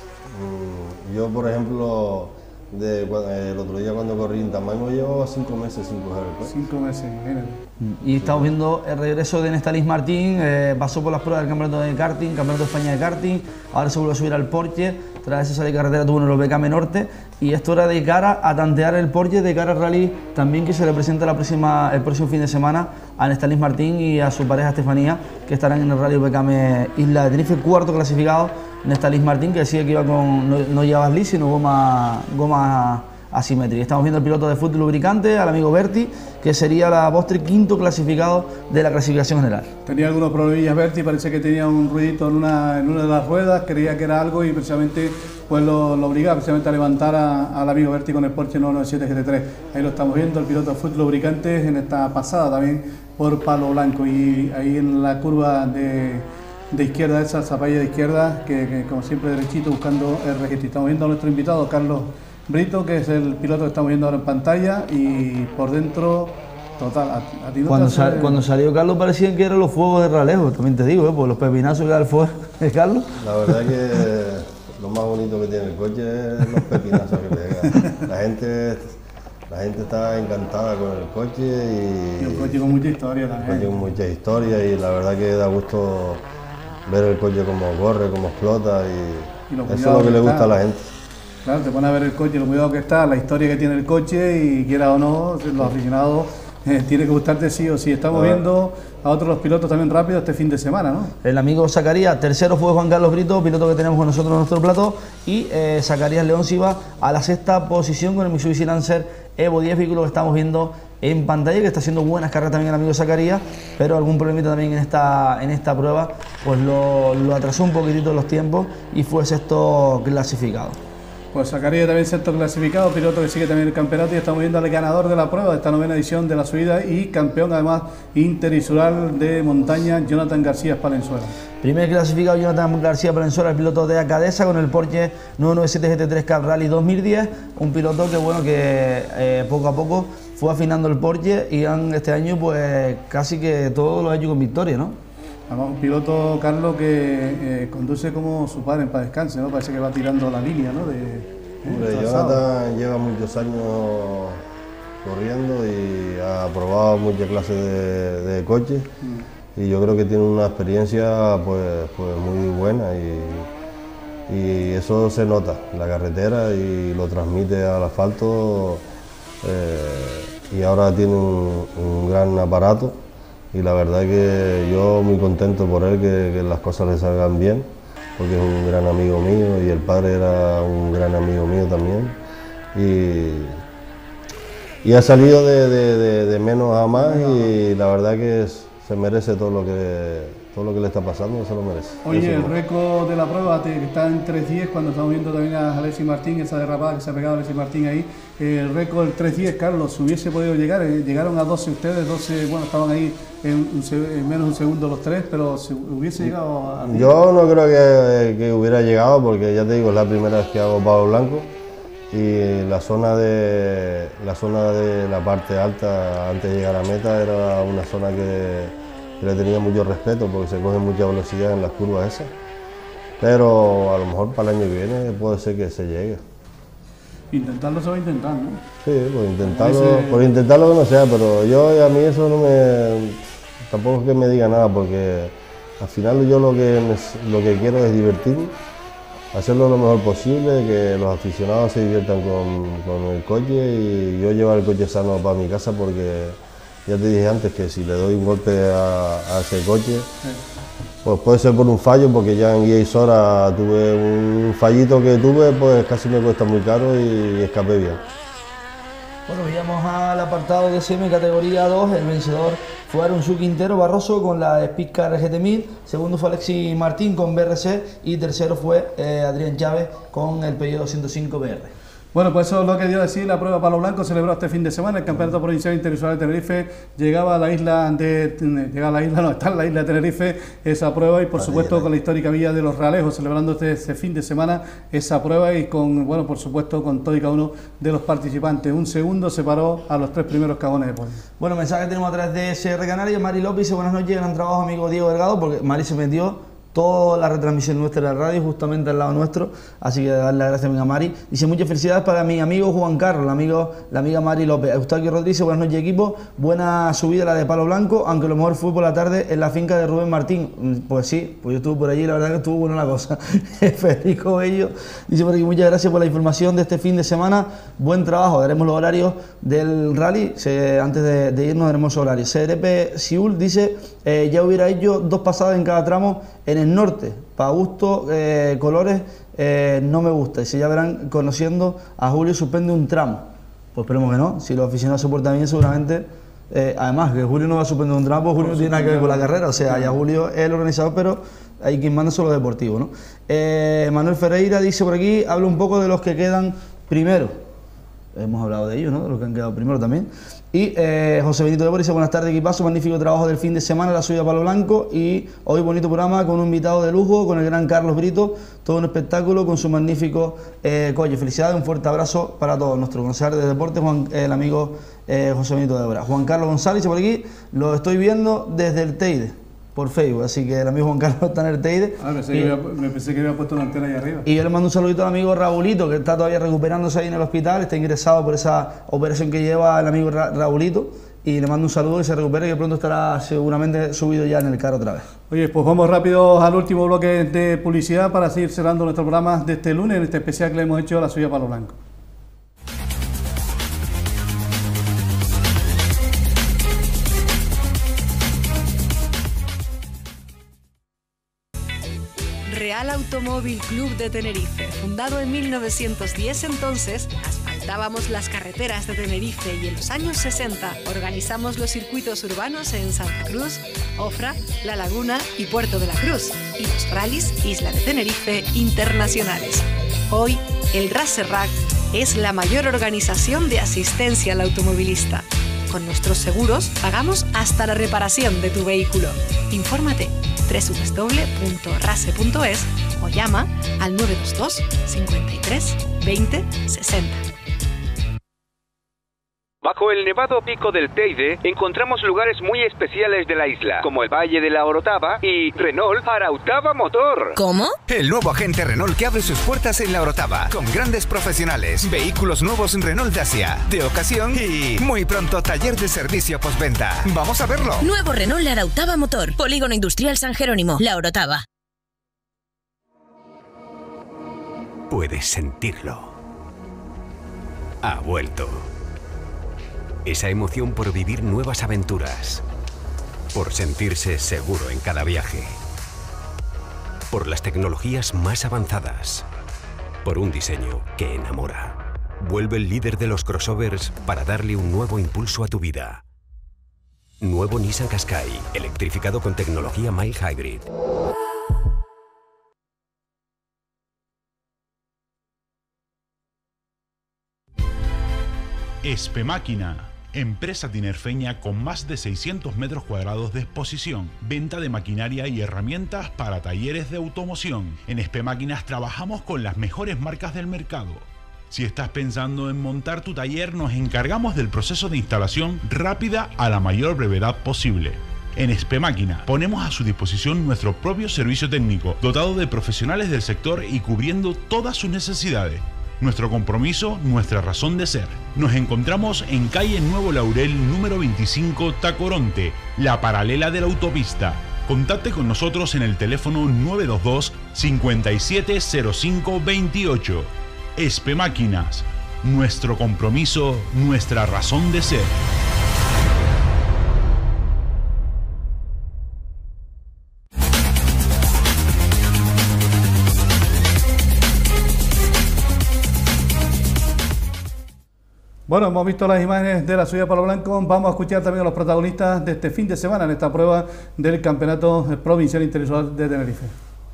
Mm, yo, por ejemplo, de, eh, el otro día cuando corrí en Tamango llevo cinco meses sin coger el coche. Cinco meses, imagínate. Y estamos viendo el regreso de Nestalis Martín, eh, pasó por las pruebas del campeonato de karting, campeonato de España de karting, ahora se vuelve a subir al Porsche, tras esa salida de carretera tuvo en el Became Norte y esto era de cara a tantear el Porsche, de cara al rally también que se le presenta la próxima, el próximo fin de semana a Nestalis Martín y a su pareja Estefanía, que estarán en el rally Became Isla de Tenerife, cuarto clasificado Nestalis Martín, que decía que iba con, no, no llevaba slick sino goma, goma asimétrica. Estamos viendo al piloto de fútbol lubricante, al amigo Berti, que sería la postre quinto clasificado de la clasificación general. Tenía algunos problemillas Berti, parece que tenía un ruidito en una, en una de las ruedas, creía que era algo y precisamente pues lo, lo obligaba precisamente a levantar a, al amigo Berti con el Porsche nueve noventa y siete G T tres. Ahí lo estamos viendo, el piloto de fútbol lubricante en esta pasada también por Palo Blanco y ahí en la curva de, de izquierda, esa zapalla de izquierda, que, que como siempre derechito buscando el registro. Estamos viendo a nuestro invitado Carlos Brito, que es el piloto que estamos viendo ahora en pantalla, y por dentro, total, a, a ti no cuando, te hace... sal, cuando salió Carlos parecían que eran los fuegos de Ralejo, también te digo, ¿eh? Por los pepinazos que da el fuego de Carlos. La verdad es que lo más bonito que tiene el coche es los pepinazos que pega. La gente, la gente está encantada con el coche y... y un coche con mucha historia también. Un coche con mucha historia y la verdad que da gusto ver el coche cómo corre, cómo explota y, y eso es lo que le gusta a la gente. Claro, te pones a ver el coche, lo cuidado que está, la historia que tiene el coche y quiera o no, los aficionados eh, tiene que gustarte sí o sí. Estamos Ah. viendo a otros los pilotos también rápidos este fin de semana, ¿no? El amigo Zacarías, tercero fue Juan Carlos Brito, piloto que tenemos con nosotros en nuestro plato, y eh, Zacarías León se iba a la sexta posición con el Mitsubishi Lancer Evo diez, vehículo que estamos viendo en pantalla, que está haciendo buenas carreras también el amigo Zacarías, pero algún problemita también en esta, en esta prueba, pues lo, lo atrasó un poquitito los tiempos y fue sexto clasificado. Pues Zacarías también sexto clasificado, piloto que sigue también el campeonato, y estamos viendo al ganador de la prueba de esta novena edición de la subida y campeón además interinsular de montaña, Jonathan García Palenzuela. Primer clasificado Jonathan García Palenzuela, el piloto de Acadesa con el Porsche nueve nueve siete G T tres Cup Rally dos mil diez, un piloto que bueno que eh, poco a poco fue afinando el Porsche y han, este año pues casi que todo lo ha hecho con victoria, ¿no? Además un piloto, Carlos, que eh, conduce como su padre en paz descanse, ¿no? Parece que va tirando la línea, ¿no? De, Hombre, Jonathan lleva muchos años corriendo y ha probado muchas clases de, de coches mm. y yo creo que tiene una experiencia pues, pues muy buena y, y eso se nota en la carretera y lo transmite al asfalto eh, y ahora tiene un, un gran aparato y la verdad que yo muy contento por él, que, que las cosas le salgan bien, porque es un gran amigo mío y el padre era un gran amigo mío también. Y, y ha salido de, de, de, de menos a más y la verdad que es, se merece todo lo que todo lo que le está pasando, se lo merece. Oye, Eso el récord de la prueba que está en tres diez, cuando estamos viendo también a Alexis Martín, esa derrapada que se ha pegado Alexis Martín ahí, el récord del tres diez, Carlos, si hubiese podido llegar, eh, llegaron a doce ustedes, doce, bueno, estaban ahí en, un, en menos de un segundo los tres, pero si hubiese llegado a... Yo no creo que, que hubiera llegado, porque ya te digo, es la primera vez que hago palo blanco y la zona de la zona de la parte alta antes de llegar a meta era una zona que, que le tenía mucho respeto porque se coge mucha velocidad en las curvas esas, pero a lo mejor para el año que viene puede ser que se llegue. Intentarlo se va a intentar, ¿no? Sí, por intentarlo, por intentarlo que no sea, pero yo a mí eso no me, tampoco es que me diga nada, porque al final yo lo que, lo que quiero es divertirme, hacerlo lo mejor posible, que los aficionados se diviertan con, con el coche y yo llevar el coche sano para mi casa, porque ya te dije antes que si le doy un golpe a, a ese coche, sí. Pues puede ser por un fallo, porque ya en diez horas tuve un fallito que tuve, pues casi me cuesta muy caro y escapé bien. Bueno, veíamos al apartado de S M categoría dos, el vencedor fue Arunzu Quintero Barroso con la Speedcar G T mil, segundo fue Alexis Martín con B R C y tercero fue eh, Adrián Chávez con el Peugeot doscientos cinco B R. Bueno, pues eso es lo que dio a decir la prueba Palo Blanco, celebró este fin de semana el Campeonato Provincial Interinsular de Tenerife, llegaba a la isla de, llegaba a la isla, no, está en la isla de Tenerife esa prueba y por Ahí, supuesto ahí. con la histórica Villa de los Realejos, celebrando este, este fin de semana esa prueba y con, bueno, por supuesto con todo y cada uno de los participantes. Un segundo separó a los tres primeros cagones de podio. Bueno, mensaje que tenemos a través de S R Canarias, Mari López dice buenas noches, gran trabajo amigo Diego Delgado, porque Mari se metió toda la retransmisión nuestra de la radio justamente al lado nuestro, así que darle las gracias a mi amiga Mari. Dice muchas felicidades para mi amigo Juan Carlos, la, amigo, la amiga Mari López. Eustaquio Rodríguez, buenas noches equipo, buena subida la de Palo Blanco, aunque lo mejor fue por la tarde en la finca de Rubén Martín. Pues sí, pues yo estuve por allí, la verdad que estuvo buena la cosa. Federico Bello dice por aquí muchas gracias por la información de este fin de semana, buen trabajo, daremos los horarios del rally, se, antes de, de irnos daremos horarios. C R P Siul dice, eh, ya hubiera hecho dos pasadas en cada tramo en el norte, para gusto, eh, colores, eh, no me gusta. Y si ya verán, conociendo a Julio, suspende un tramo. Pues esperemos que no, si los aficionados se portan bien, seguramente. Eh, además, que Julio no va a suspender un tramo, Julio no tiene nada que ver con la carrera, o sea, ya Julio es el organizador, pero hay quien manda solo deportivo, ¿no? Eh, Manuel Ferreira dice por aquí, habla un poco de los que quedan primero. Hemos hablado de ellos, ¿no? De los que han quedado primero también. Y eh, José Benito de Boris dice, buenas tardes equipazo, magnífico trabajo del fin de semana, la subida a Palo Blanco y hoy bonito programa con un invitado de lujo, con el gran Carlos Brito, todo un espectáculo con su magnífico eh, coche. Felicidades, un fuerte abrazo para todos. Nuestro concejal de deportes, Juan, el amigo eh, José Benito de Boris. Juan Carlos González dice por aquí, lo estoy viendo desde el Teide, por Facebook, así que el amigo Juan Carlos está en el Teide. Ah, pensé, y, que había, me pensé que había puesto una antena ahí arriba. Y yo le mando un saludito al amigo Raulito, que está todavía recuperándose ahí en el hospital, está ingresado por esa operación que lleva el amigo Ra Raulito. y le mando un saludo y se recupere, que pronto estará seguramente subido ya en el carro otra vez. Oye, pues vamos rápido al último bloque de publicidad para seguir cerrando nuestro programa de este lunes, en este especial que le hemos hecho a la subida Palo Blanco. Real Automóvil Club de Tenerife, fundado en mil novecientos diez entonces, asfaltábamos las carreteras de Tenerife y en los años sesenta organizamos los circuitos urbanos en Santa Cruz, Ofra, La Laguna y Puerto de la Cruz, y los rallies Isla de Tenerife internacionales. Hoy, el Racerrac es la mayor organización de asistencia al automovilista. Con nuestros seguros pagamos hasta la reparación de tu vehículo. Infórmate doble u doble u doble u punto rase punto es o llama al nueve dos dos, cincuenta y tres, veinte, sesenta. Bajo el nevado pico del Teide encontramos lugares muy especiales de la isla, como el Valle de la Orotava y Renault Arautava Motor. ¿Cómo? El nuevo agente Renault que abre sus puertas en la Orotava, con grandes profesionales, vehículos nuevos Renault Dacia, de ocasión y muy pronto taller de servicio postventa. ¡Vamos a verlo! Nuevo Renault Arautava Motor, Polígono Industrial San Jerónimo, La Orotava. Puedes sentirlo. Ha vuelto. Esa emoción por vivir nuevas aventuras, por sentirse seguro en cada viaje, por las tecnologías más avanzadas, por un diseño que enamora. Vuelve el líder de los crossovers para darle un nuevo impulso a tu vida. Nuevo Nissan Qashqai, electrificado con tecnología mild hybrid. Espemáquina, empresa tinerfeña con más de seiscientos metros cuadrados de exposición, venta de maquinaria y herramientas para talleres de automoción. En Espemáquinas trabajamos con las mejores marcas del mercado. Si estás pensando en montar tu taller, nos encargamos del proceso de instalación rápida a la mayor brevedad posible. En Espemáquina ponemos a su disposición nuestro propio servicio técnico, dotado de profesionales del sector y cubriendo todas sus necesidades. Nuestro compromiso, nuestra razón de ser. Nos encontramos en calle Nuevo Laurel, número veinticinco, Tacoronte, la paralela de la autopista. Contacte con nosotros en el teléfono nueve dos dos, cincuenta y siete cero cinco veintiocho. Espemáquinas, nuestro compromiso, nuestra razón de ser. Bueno, hemos visto las imágenes de la subida Palo Blanco. Vamos a escuchar también a los protagonistas de este fin de semana en esta prueba del Campeonato Provincial Interinsular de Tenerife.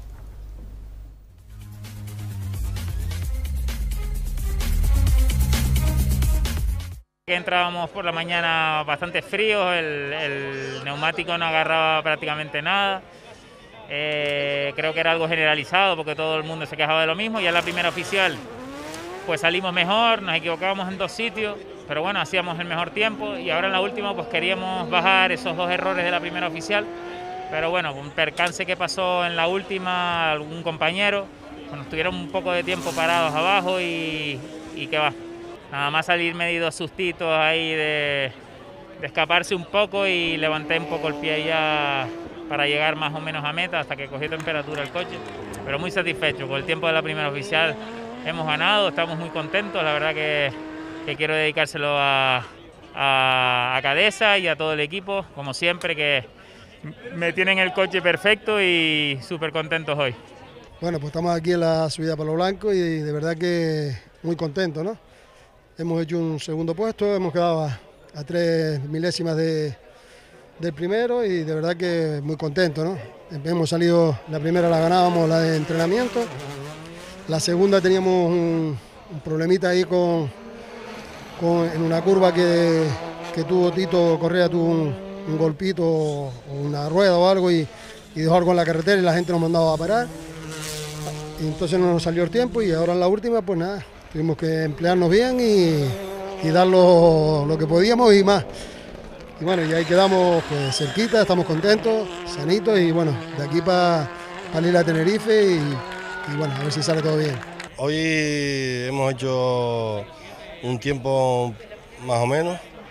Entrábamos por la mañana bastante fríos, el, el neumático no agarraba prácticamente nada. Eh, creo que era algo generalizado porque todo el mundo se quejaba de lo mismo. Ya en la primera oficial pues salimos mejor, nos equivocábamos en dos sitios, pero bueno, hacíamos el mejor tiempo, y ahora en la última pues queríamos bajar esos dos errores de la primera oficial, pero bueno, un percance que pasó en la última, algún compañero, pues nos tuvieron un poco de tiempo parados abajo y, y que va, nada más salir medidos sustitos ahí de, de escaparse un poco, y levanté un poco el pie ya para llegar más o menos a meta hasta que cogió temperatura el coche, pero muy satisfecho con el tiempo de la primera oficial. Hemos ganado, estamos muy contentos, la verdad que, que quiero dedicárselo a, a, a Cadesa y a todo el equipo, como siempre, que me tienen el coche perfecto y súper contentos hoy. Bueno, pues estamos aquí en la subida Palo Blanco y de verdad que muy contentos, ¿no? Hemos hecho un segundo puesto, hemos quedado a, a tres milésimas de, del primero y de verdad que muy contentos, ¿no? Hemos salido, la primera la ganábamos, la de entrenamiento. La segunda teníamos un, un problemita ahí con, con, en una curva que, que tuvo Tito Correa, tuvo un, un golpito o una rueda o algo y, y dejó algo en la carretera y la gente nos mandaba a parar. Y entonces no nos salió el tiempo y ahora en la última pues nada, tuvimos que emplearnos bien y, y dar lo, lo que podíamos y más. Y bueno, y ahí quedamos pues cerquita, estamos contentos, sanitos y bueno, de aquí para pa ir a Tenerife y y bueno, a ver si sale todo bien. Hoy hemos hecho un tiempo más o menos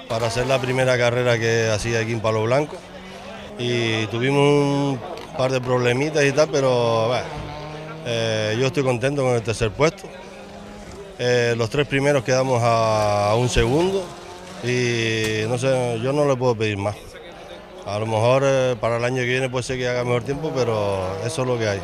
para hacer la primera carrera que hacía aquí en Palo Blanco y tuvimos un par de problemitas y tal, pero bueno, eh, yo estoy contento con el tercer puesto. Eh, los tres primeros quedamos a, a un segundo y no sé, yo no le puedo pedir más. A lo mejor eh, para el año que viene puede ser que haga mejor tiempo, pero eso es lo que hay.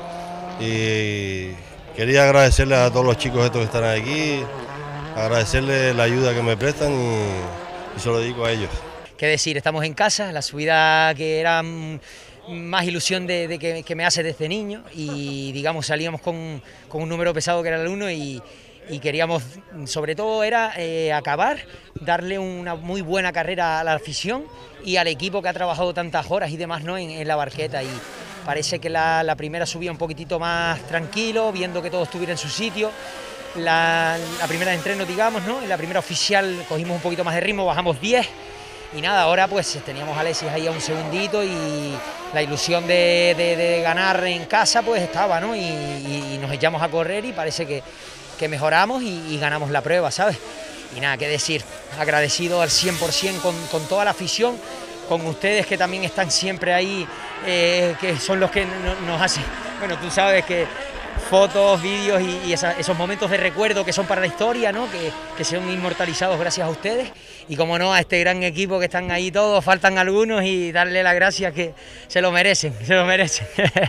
Y quería agradecerles a todos los chicos estos que están aquí, agradecerles la ayuda que me prestan y, y se lo dedico a ellos. Qué decir, estamos en casa, la subida que era mm, más ilusión de, de que, que me hace desde niño y digamos salíamos con, con un número pesado que era el uno y, y queríamos, sobre todo era eh, acabar, darle una muy buena carrera a la afición y al equipo que ha trabajado tantas horas y demás, ¿no?, en, en la barqueta, y parece que la, la primera subía un poquitito más tranquilo, viendo que todo estuviera en su sitio. La, la primera de entreno, digamos, ¿no?, en la primera oficial cogimos un poquito más de ritmo, bajamos diez y nada, ahora pues teníamos a Alexis ahí a un segundito y la ilusión de, de, de ganar en casa pues estaba, ¿no?, y, y, y nos echamos a correr y parece que, que mejoramos y, y ganamos la prueba, ¿sabes? Y nada, qué decir, agradecido al cien por cien con, con toda la afición, con ustedes que también están siempre ahí, eh, que son los que no, nos hacen, bueno, tú sabes que fotos, vídeos y, y esa, esos momentos de recuerdo que son para la historia, ¿no?, que, que son inmortalizados gracias a ustedes, y como no, a este gran equipo que están ahí todos, faltan algunos, y darle las gracias que se lo merecen, se lo merecen.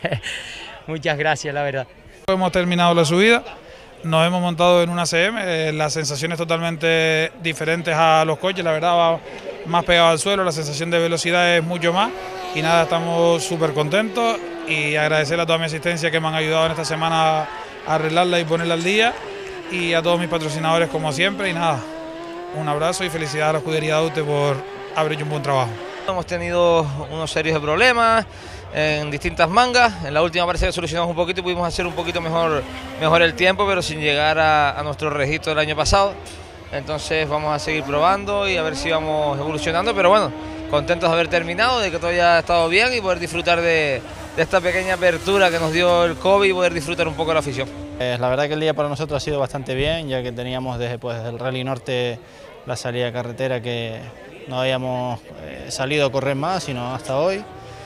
Muchas gracias, la verdad. Hemos terminado la subida. Nos hemos montado en una C M, eh, las sensaciones totalmente diferentes a los coches, la verdad va más pegado al suelo, la sensación de velocidad es mucho más y nada, estamos súper contentos y agradecerle a toda mi asistencia que me han ayudado en esta semana a arreglarla y ponerla al día y a todos mis patrocinadores como siempre y nada, un abrazo y felicidades a la escudería Aute por haber hecho un buen trabajo. Hemos tenido unos serios de problemas en distintas mangas, en la última parece que solucionamos un poquito y pudimos hacer un poquito mejor, mejor el tiempo, pero sin llegar a, a nuestro registro del año pasado. Entonces vamos a seguir probando y a ver si vamos evolucionando, pero bueno, contentos de haber terminado, de que todo haya estado bien y poder disfrutar de, de esta pequeña apertura que nos dio el COVID y poder disfrutar un poco de la afición. Eh, la verdad que el día para nosotros ha sido bastante bien, ya que teníamos desde pues, el Rally Norte la salida de carretera que no habíamos eh, salido a correr más, sino hasta hoy.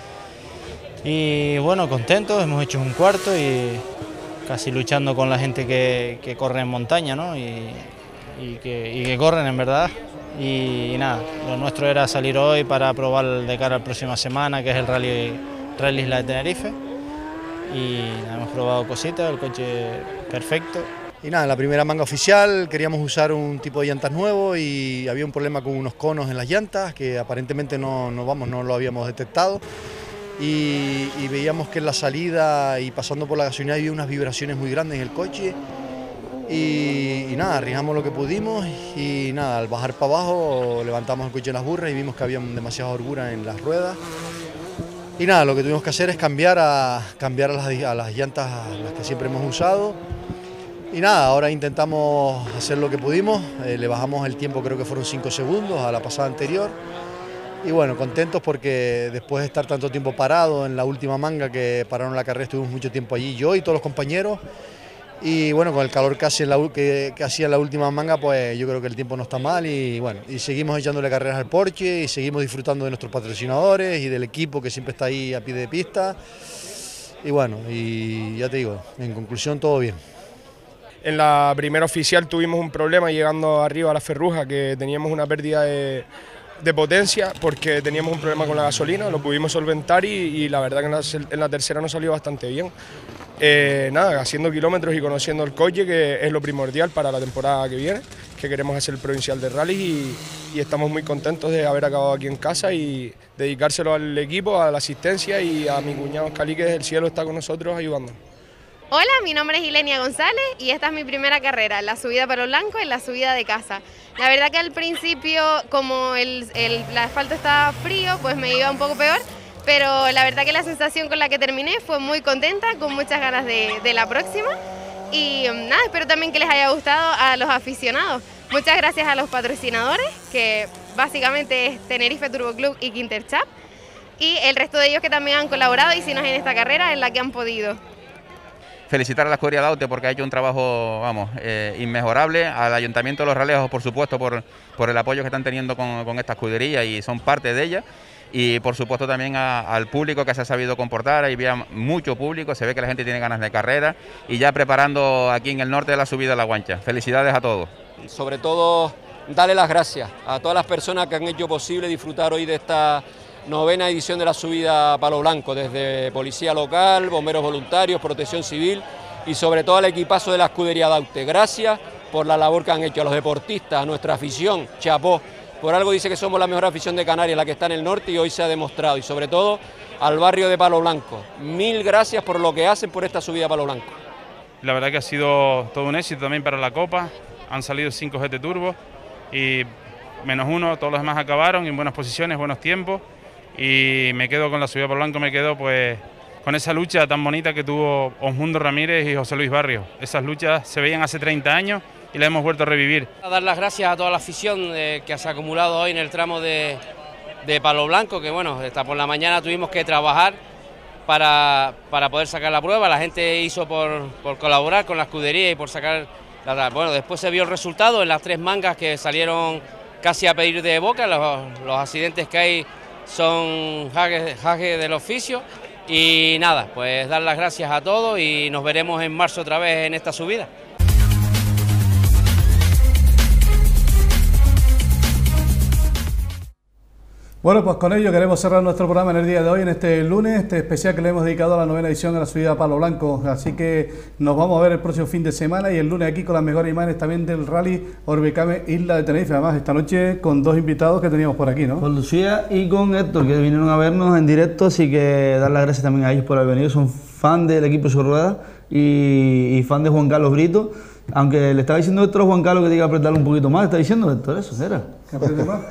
Y bueno, contentos, hemos hecho un cuarto y casi luchando con la gente que, que corre en montaña, ¿no? y, y, que, y que corren en verdad. Y, y nada, lo nuestro era salir hoy para probar de cara a la próxima semana, que es el Rally, Rally Isla de Tenerife. Y nada, hemos probado cositas, el coche perfecto. Y nada, en la primera manga oficial queríamos usar un tipo de llantas nuevo y había un problema con unos conos en las llantas que aparentemente no, no, vamos, no lo habíamos detectado. Y, y veíamos que en la salida y pasando por la gasolinera había unas vibraciones muy grandes en el coche y, y nada, arriesgamos lo que pudimos y nada, al bajar para abajo levantamos el coche en las burras y vimos que había demasiada holgura en las ruedas y nada, lo que tuvimos que hacer es cambiar a, cambiar a, las, a las llantas a las que siempre hemos usado y nada, ahora intentamos hacer lo que pudimos, eh, le bajamos el tiempo, creo que fueron cinco segundos a la pasada anterior. Y bueno, contentos porque después de estar tanto tiempo parado en la última manga que pararon la carrera, estuvimos mucho tiempo allí, yo y todos los compañeros. Y bueno, con el calor que hacía en la, que, que hacía en la última manga, pues yo creo que el tiempo no está mal. Y bueno, y seguimos echándole carreras al Porsche y seguimos disfrutando de nuestros patrocinadores y del equipo que siempre está ahí a pie de pista. Y bueno, y ya te digo, en conclusión todo bien. En la primera oficial tuvimos un problema llegando arriba a la Ferruja, que teníamos una pérdida de... de potencia porque teníamos un problema con la gasolina, lo pudimos solventar y, y la verdad que en la, en la tercera nos salió bastante bien. Eh, nada, haciendo kilómetros y conociendo el coche, que es lo primordial para la temporada que viene, que queremos hacer el provincial de rally y, y estamos muy contentos de haber acabado aquí en casa y dedicárselo al equipo, a la asistencia y a mi cuñado Scali, que desde el cielo está con nosotros ayudando. Hola, mi nombre es Ilenia González y esta es mi primera carrera, la subida Palo Blanco y la subida de casa. La verdad que al principio, como el, el, el asfalto estaba frío, pues me iba un poco peor, pero la verdad que la sensación con la que terminé fue muy contenta, con muchas ganas de, de la próxima. Y nada, espero también que les haya gustado a los aficionados. Muchas gracias a los patrocinadores, que básicamente es Tenerife Turbo Club y Quinterchap, y el resto de ellos que también han colaborado y si no es en esta carrera, en la que han podido. felicitar a la escudería Daute porque ha hecho un trabajo, vamos, eh, inmejorable, al Ayuntamiento de Los Realejos, por supuesto, por, por el apoyo que están teniendo con, con esta escudería y son parte de ella. Y por supuesto también a, al público que se ha sabido comportar, ahí había mucho público, se ve que la gente tiene ganas de carrera y ya preparando aquí en el norte de la subida a la Guancha. Felicidades a todos. Sobre todo, darle las gracias a todas las personas que han hecho posible disfrutar hoy de esta novena edición de la subida a Palo Blanco, desde Policía Local, Bomberos Voluntarios, Protección Civil y sobre todo al equipazo de la escudería Daute. Gracias por la labor que han hecho, a los deportistas, a nuestra afición, chapó. Por algo dice que somos la mejor afición de Canarias, la que está en el norte y hoy se ha demostrado. Y sobre todo al barrio de Palo Blanco. Mil gracias por lo que hacen por esta subida a Palo Blanco. La verdad que ha sido todo un éxito también para la Copa. Han salido cinco G T Turbo y menos uno, todos los demás acabaron en buenas posiciones, buenos tiempos. Y me quedo con la subida a Palo Blanco, me quedo pues con esa lucha tan bonita que tuvo Osmundo Ramírez y José Luis Barrios. Esas luchas se veían hace treinta años y la hemos vuelto a revivir. A dar las gracias a toda la afición eh, que se ha acumulado hoy en el tramo de, de Palo Blanco, que bueno, hasta por la mañana tuvimos que trabajar para, para poder sacar la prueba. La gente hizo por, por colaborar con la escudería y por sacar la... Bueno, después se vio el resultado en las tres mangas que salieron casi a pedir de boca. Los, los accidentes que hay son jaques jaque del oficio. Y nada, pues dar las gracias a todos y nos veremos en marzo otra vez en esta subida. Bueno, pues con ello queremos cerrar nuestro programa en el día de hoy, en este lunes, este especial que le hemos dedicado a la novena edición de la subida a Palo Blanco. Así que nos vamos a ver el próximo fin de semana y el lunes aquí con las mejores imágenes también del Rally Orbecame Isla de Tenerife. Además, esta noche con dos invitados que teníamos por aquí, ¿no? Con Lucía y con Héctor, que vinieron a vernos en directo, así que dar las gracias también a ellos por haber venido. Son fan del equipo sobre ruedas y, y fan de Juan Carlos Brito. Aunque le estaba diciendo Héctor a Juan Carlos que tiene que apretarlo un poquito más. ¿Está diciendo Héctor eso? ¿Era? ¿Que apriete más?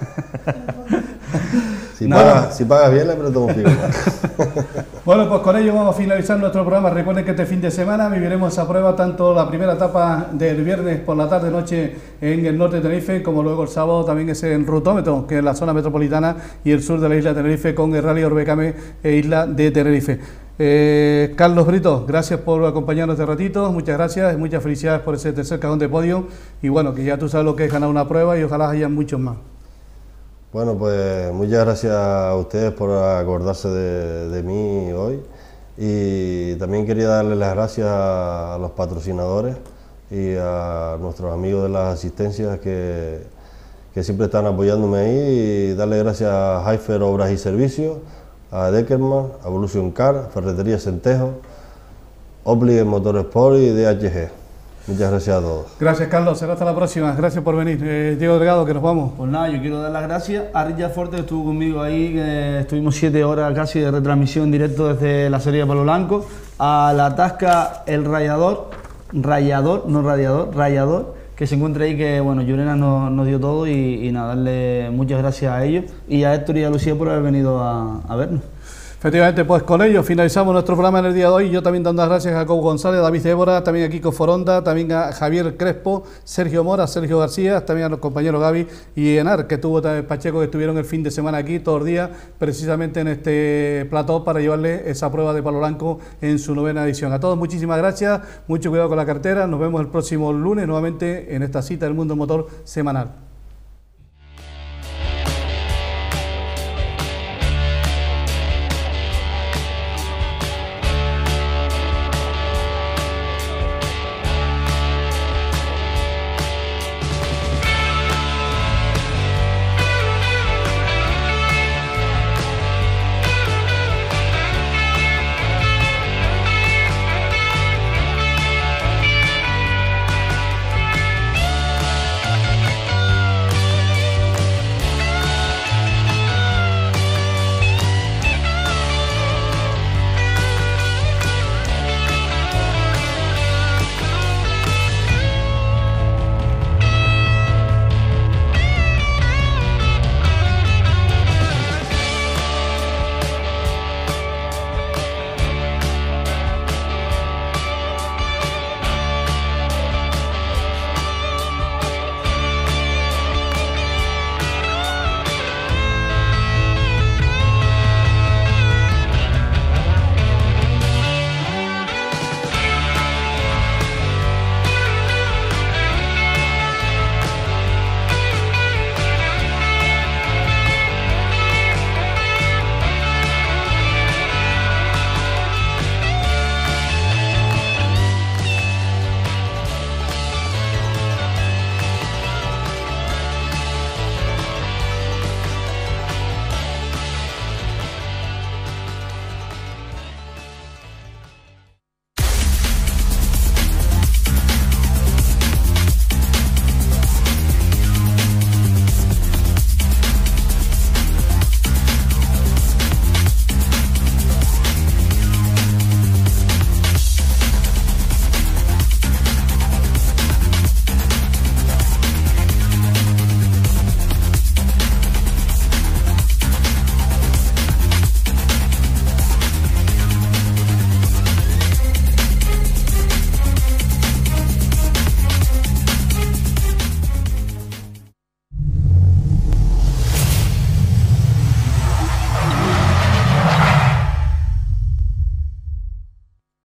Si pagas si paga bien, le apretamos un poquito más. Bueno, pues con ello vamos a finalizar nuestro programa. Recuerden que este fin de semana viviremos esa prueba, tanto la primera etapa del viernes por la tarde-noche en el norte de Tenerife, como luego el sábado también es en Rutómetro, que es la zona metropolitana y el sur de la isla de Tenerife, con el Rally Orbecame e Isla de Tenerife. Eh, Carlos Brito, gracias por acompañarnos este ratito, muchas gracias, muchas felicidades por ese tercer cajón de podio y bueno, que ya tú sabes lo que es ganar una prueba y ojalá haya muchos más. Bueno, pues muchas gracias a ustedes por acordarse de, de mí hoy y también quería darles las gracias a los patrocinadores y a nuestros amigos de las asistencias que, que siempre están apoyándome ahí y darle gracias a Haifer Obras y Servicios, a Deckerman, a Evolution Car, Ferretería Centejo, Opli Motorsport y D H G. Muchas gracias a todos. Gracias, Carlos. Será hasta la próxima. Gracias por venir. Eh, Diego Delgado, que nos vamos. Pues nada, yo quiero dar las gracias a Richard Forte, que estuvo conmigo ahí, que estuvimos siete horas casi de retransmisión en directo desde la serie de Palo Blanco, a la Tasca El Rayador, Rayador, no Radiador, Rayador, que se encuentra ahí, que bueno, Llorena nos, nos dio todo y, y nada, darle muchas gracias a ellos y a Héctor y a Lucía por haber venido a, a vernos. Efectivamente, pues con ello finalizamos nuestro programa en el día de hoy. Yo también dando las gracias a Jacobo González, a David Débora, también a Kiko Foronda, también a Javier Crespo, Sergio Mora, Sergio García, también a los compañeros Gaby y Enar, que tuvo Pacheco, que estuvieron el fin de semana aquí todos los días, precisamente en este plató para llevarle esa prueba de Palo Blanco en su novena edición. A todos muchísimas gracias, mucho cuidado con la cartera, nos vemos el próximo lunes nuevamente en esta cita del Mundo Motor semanal.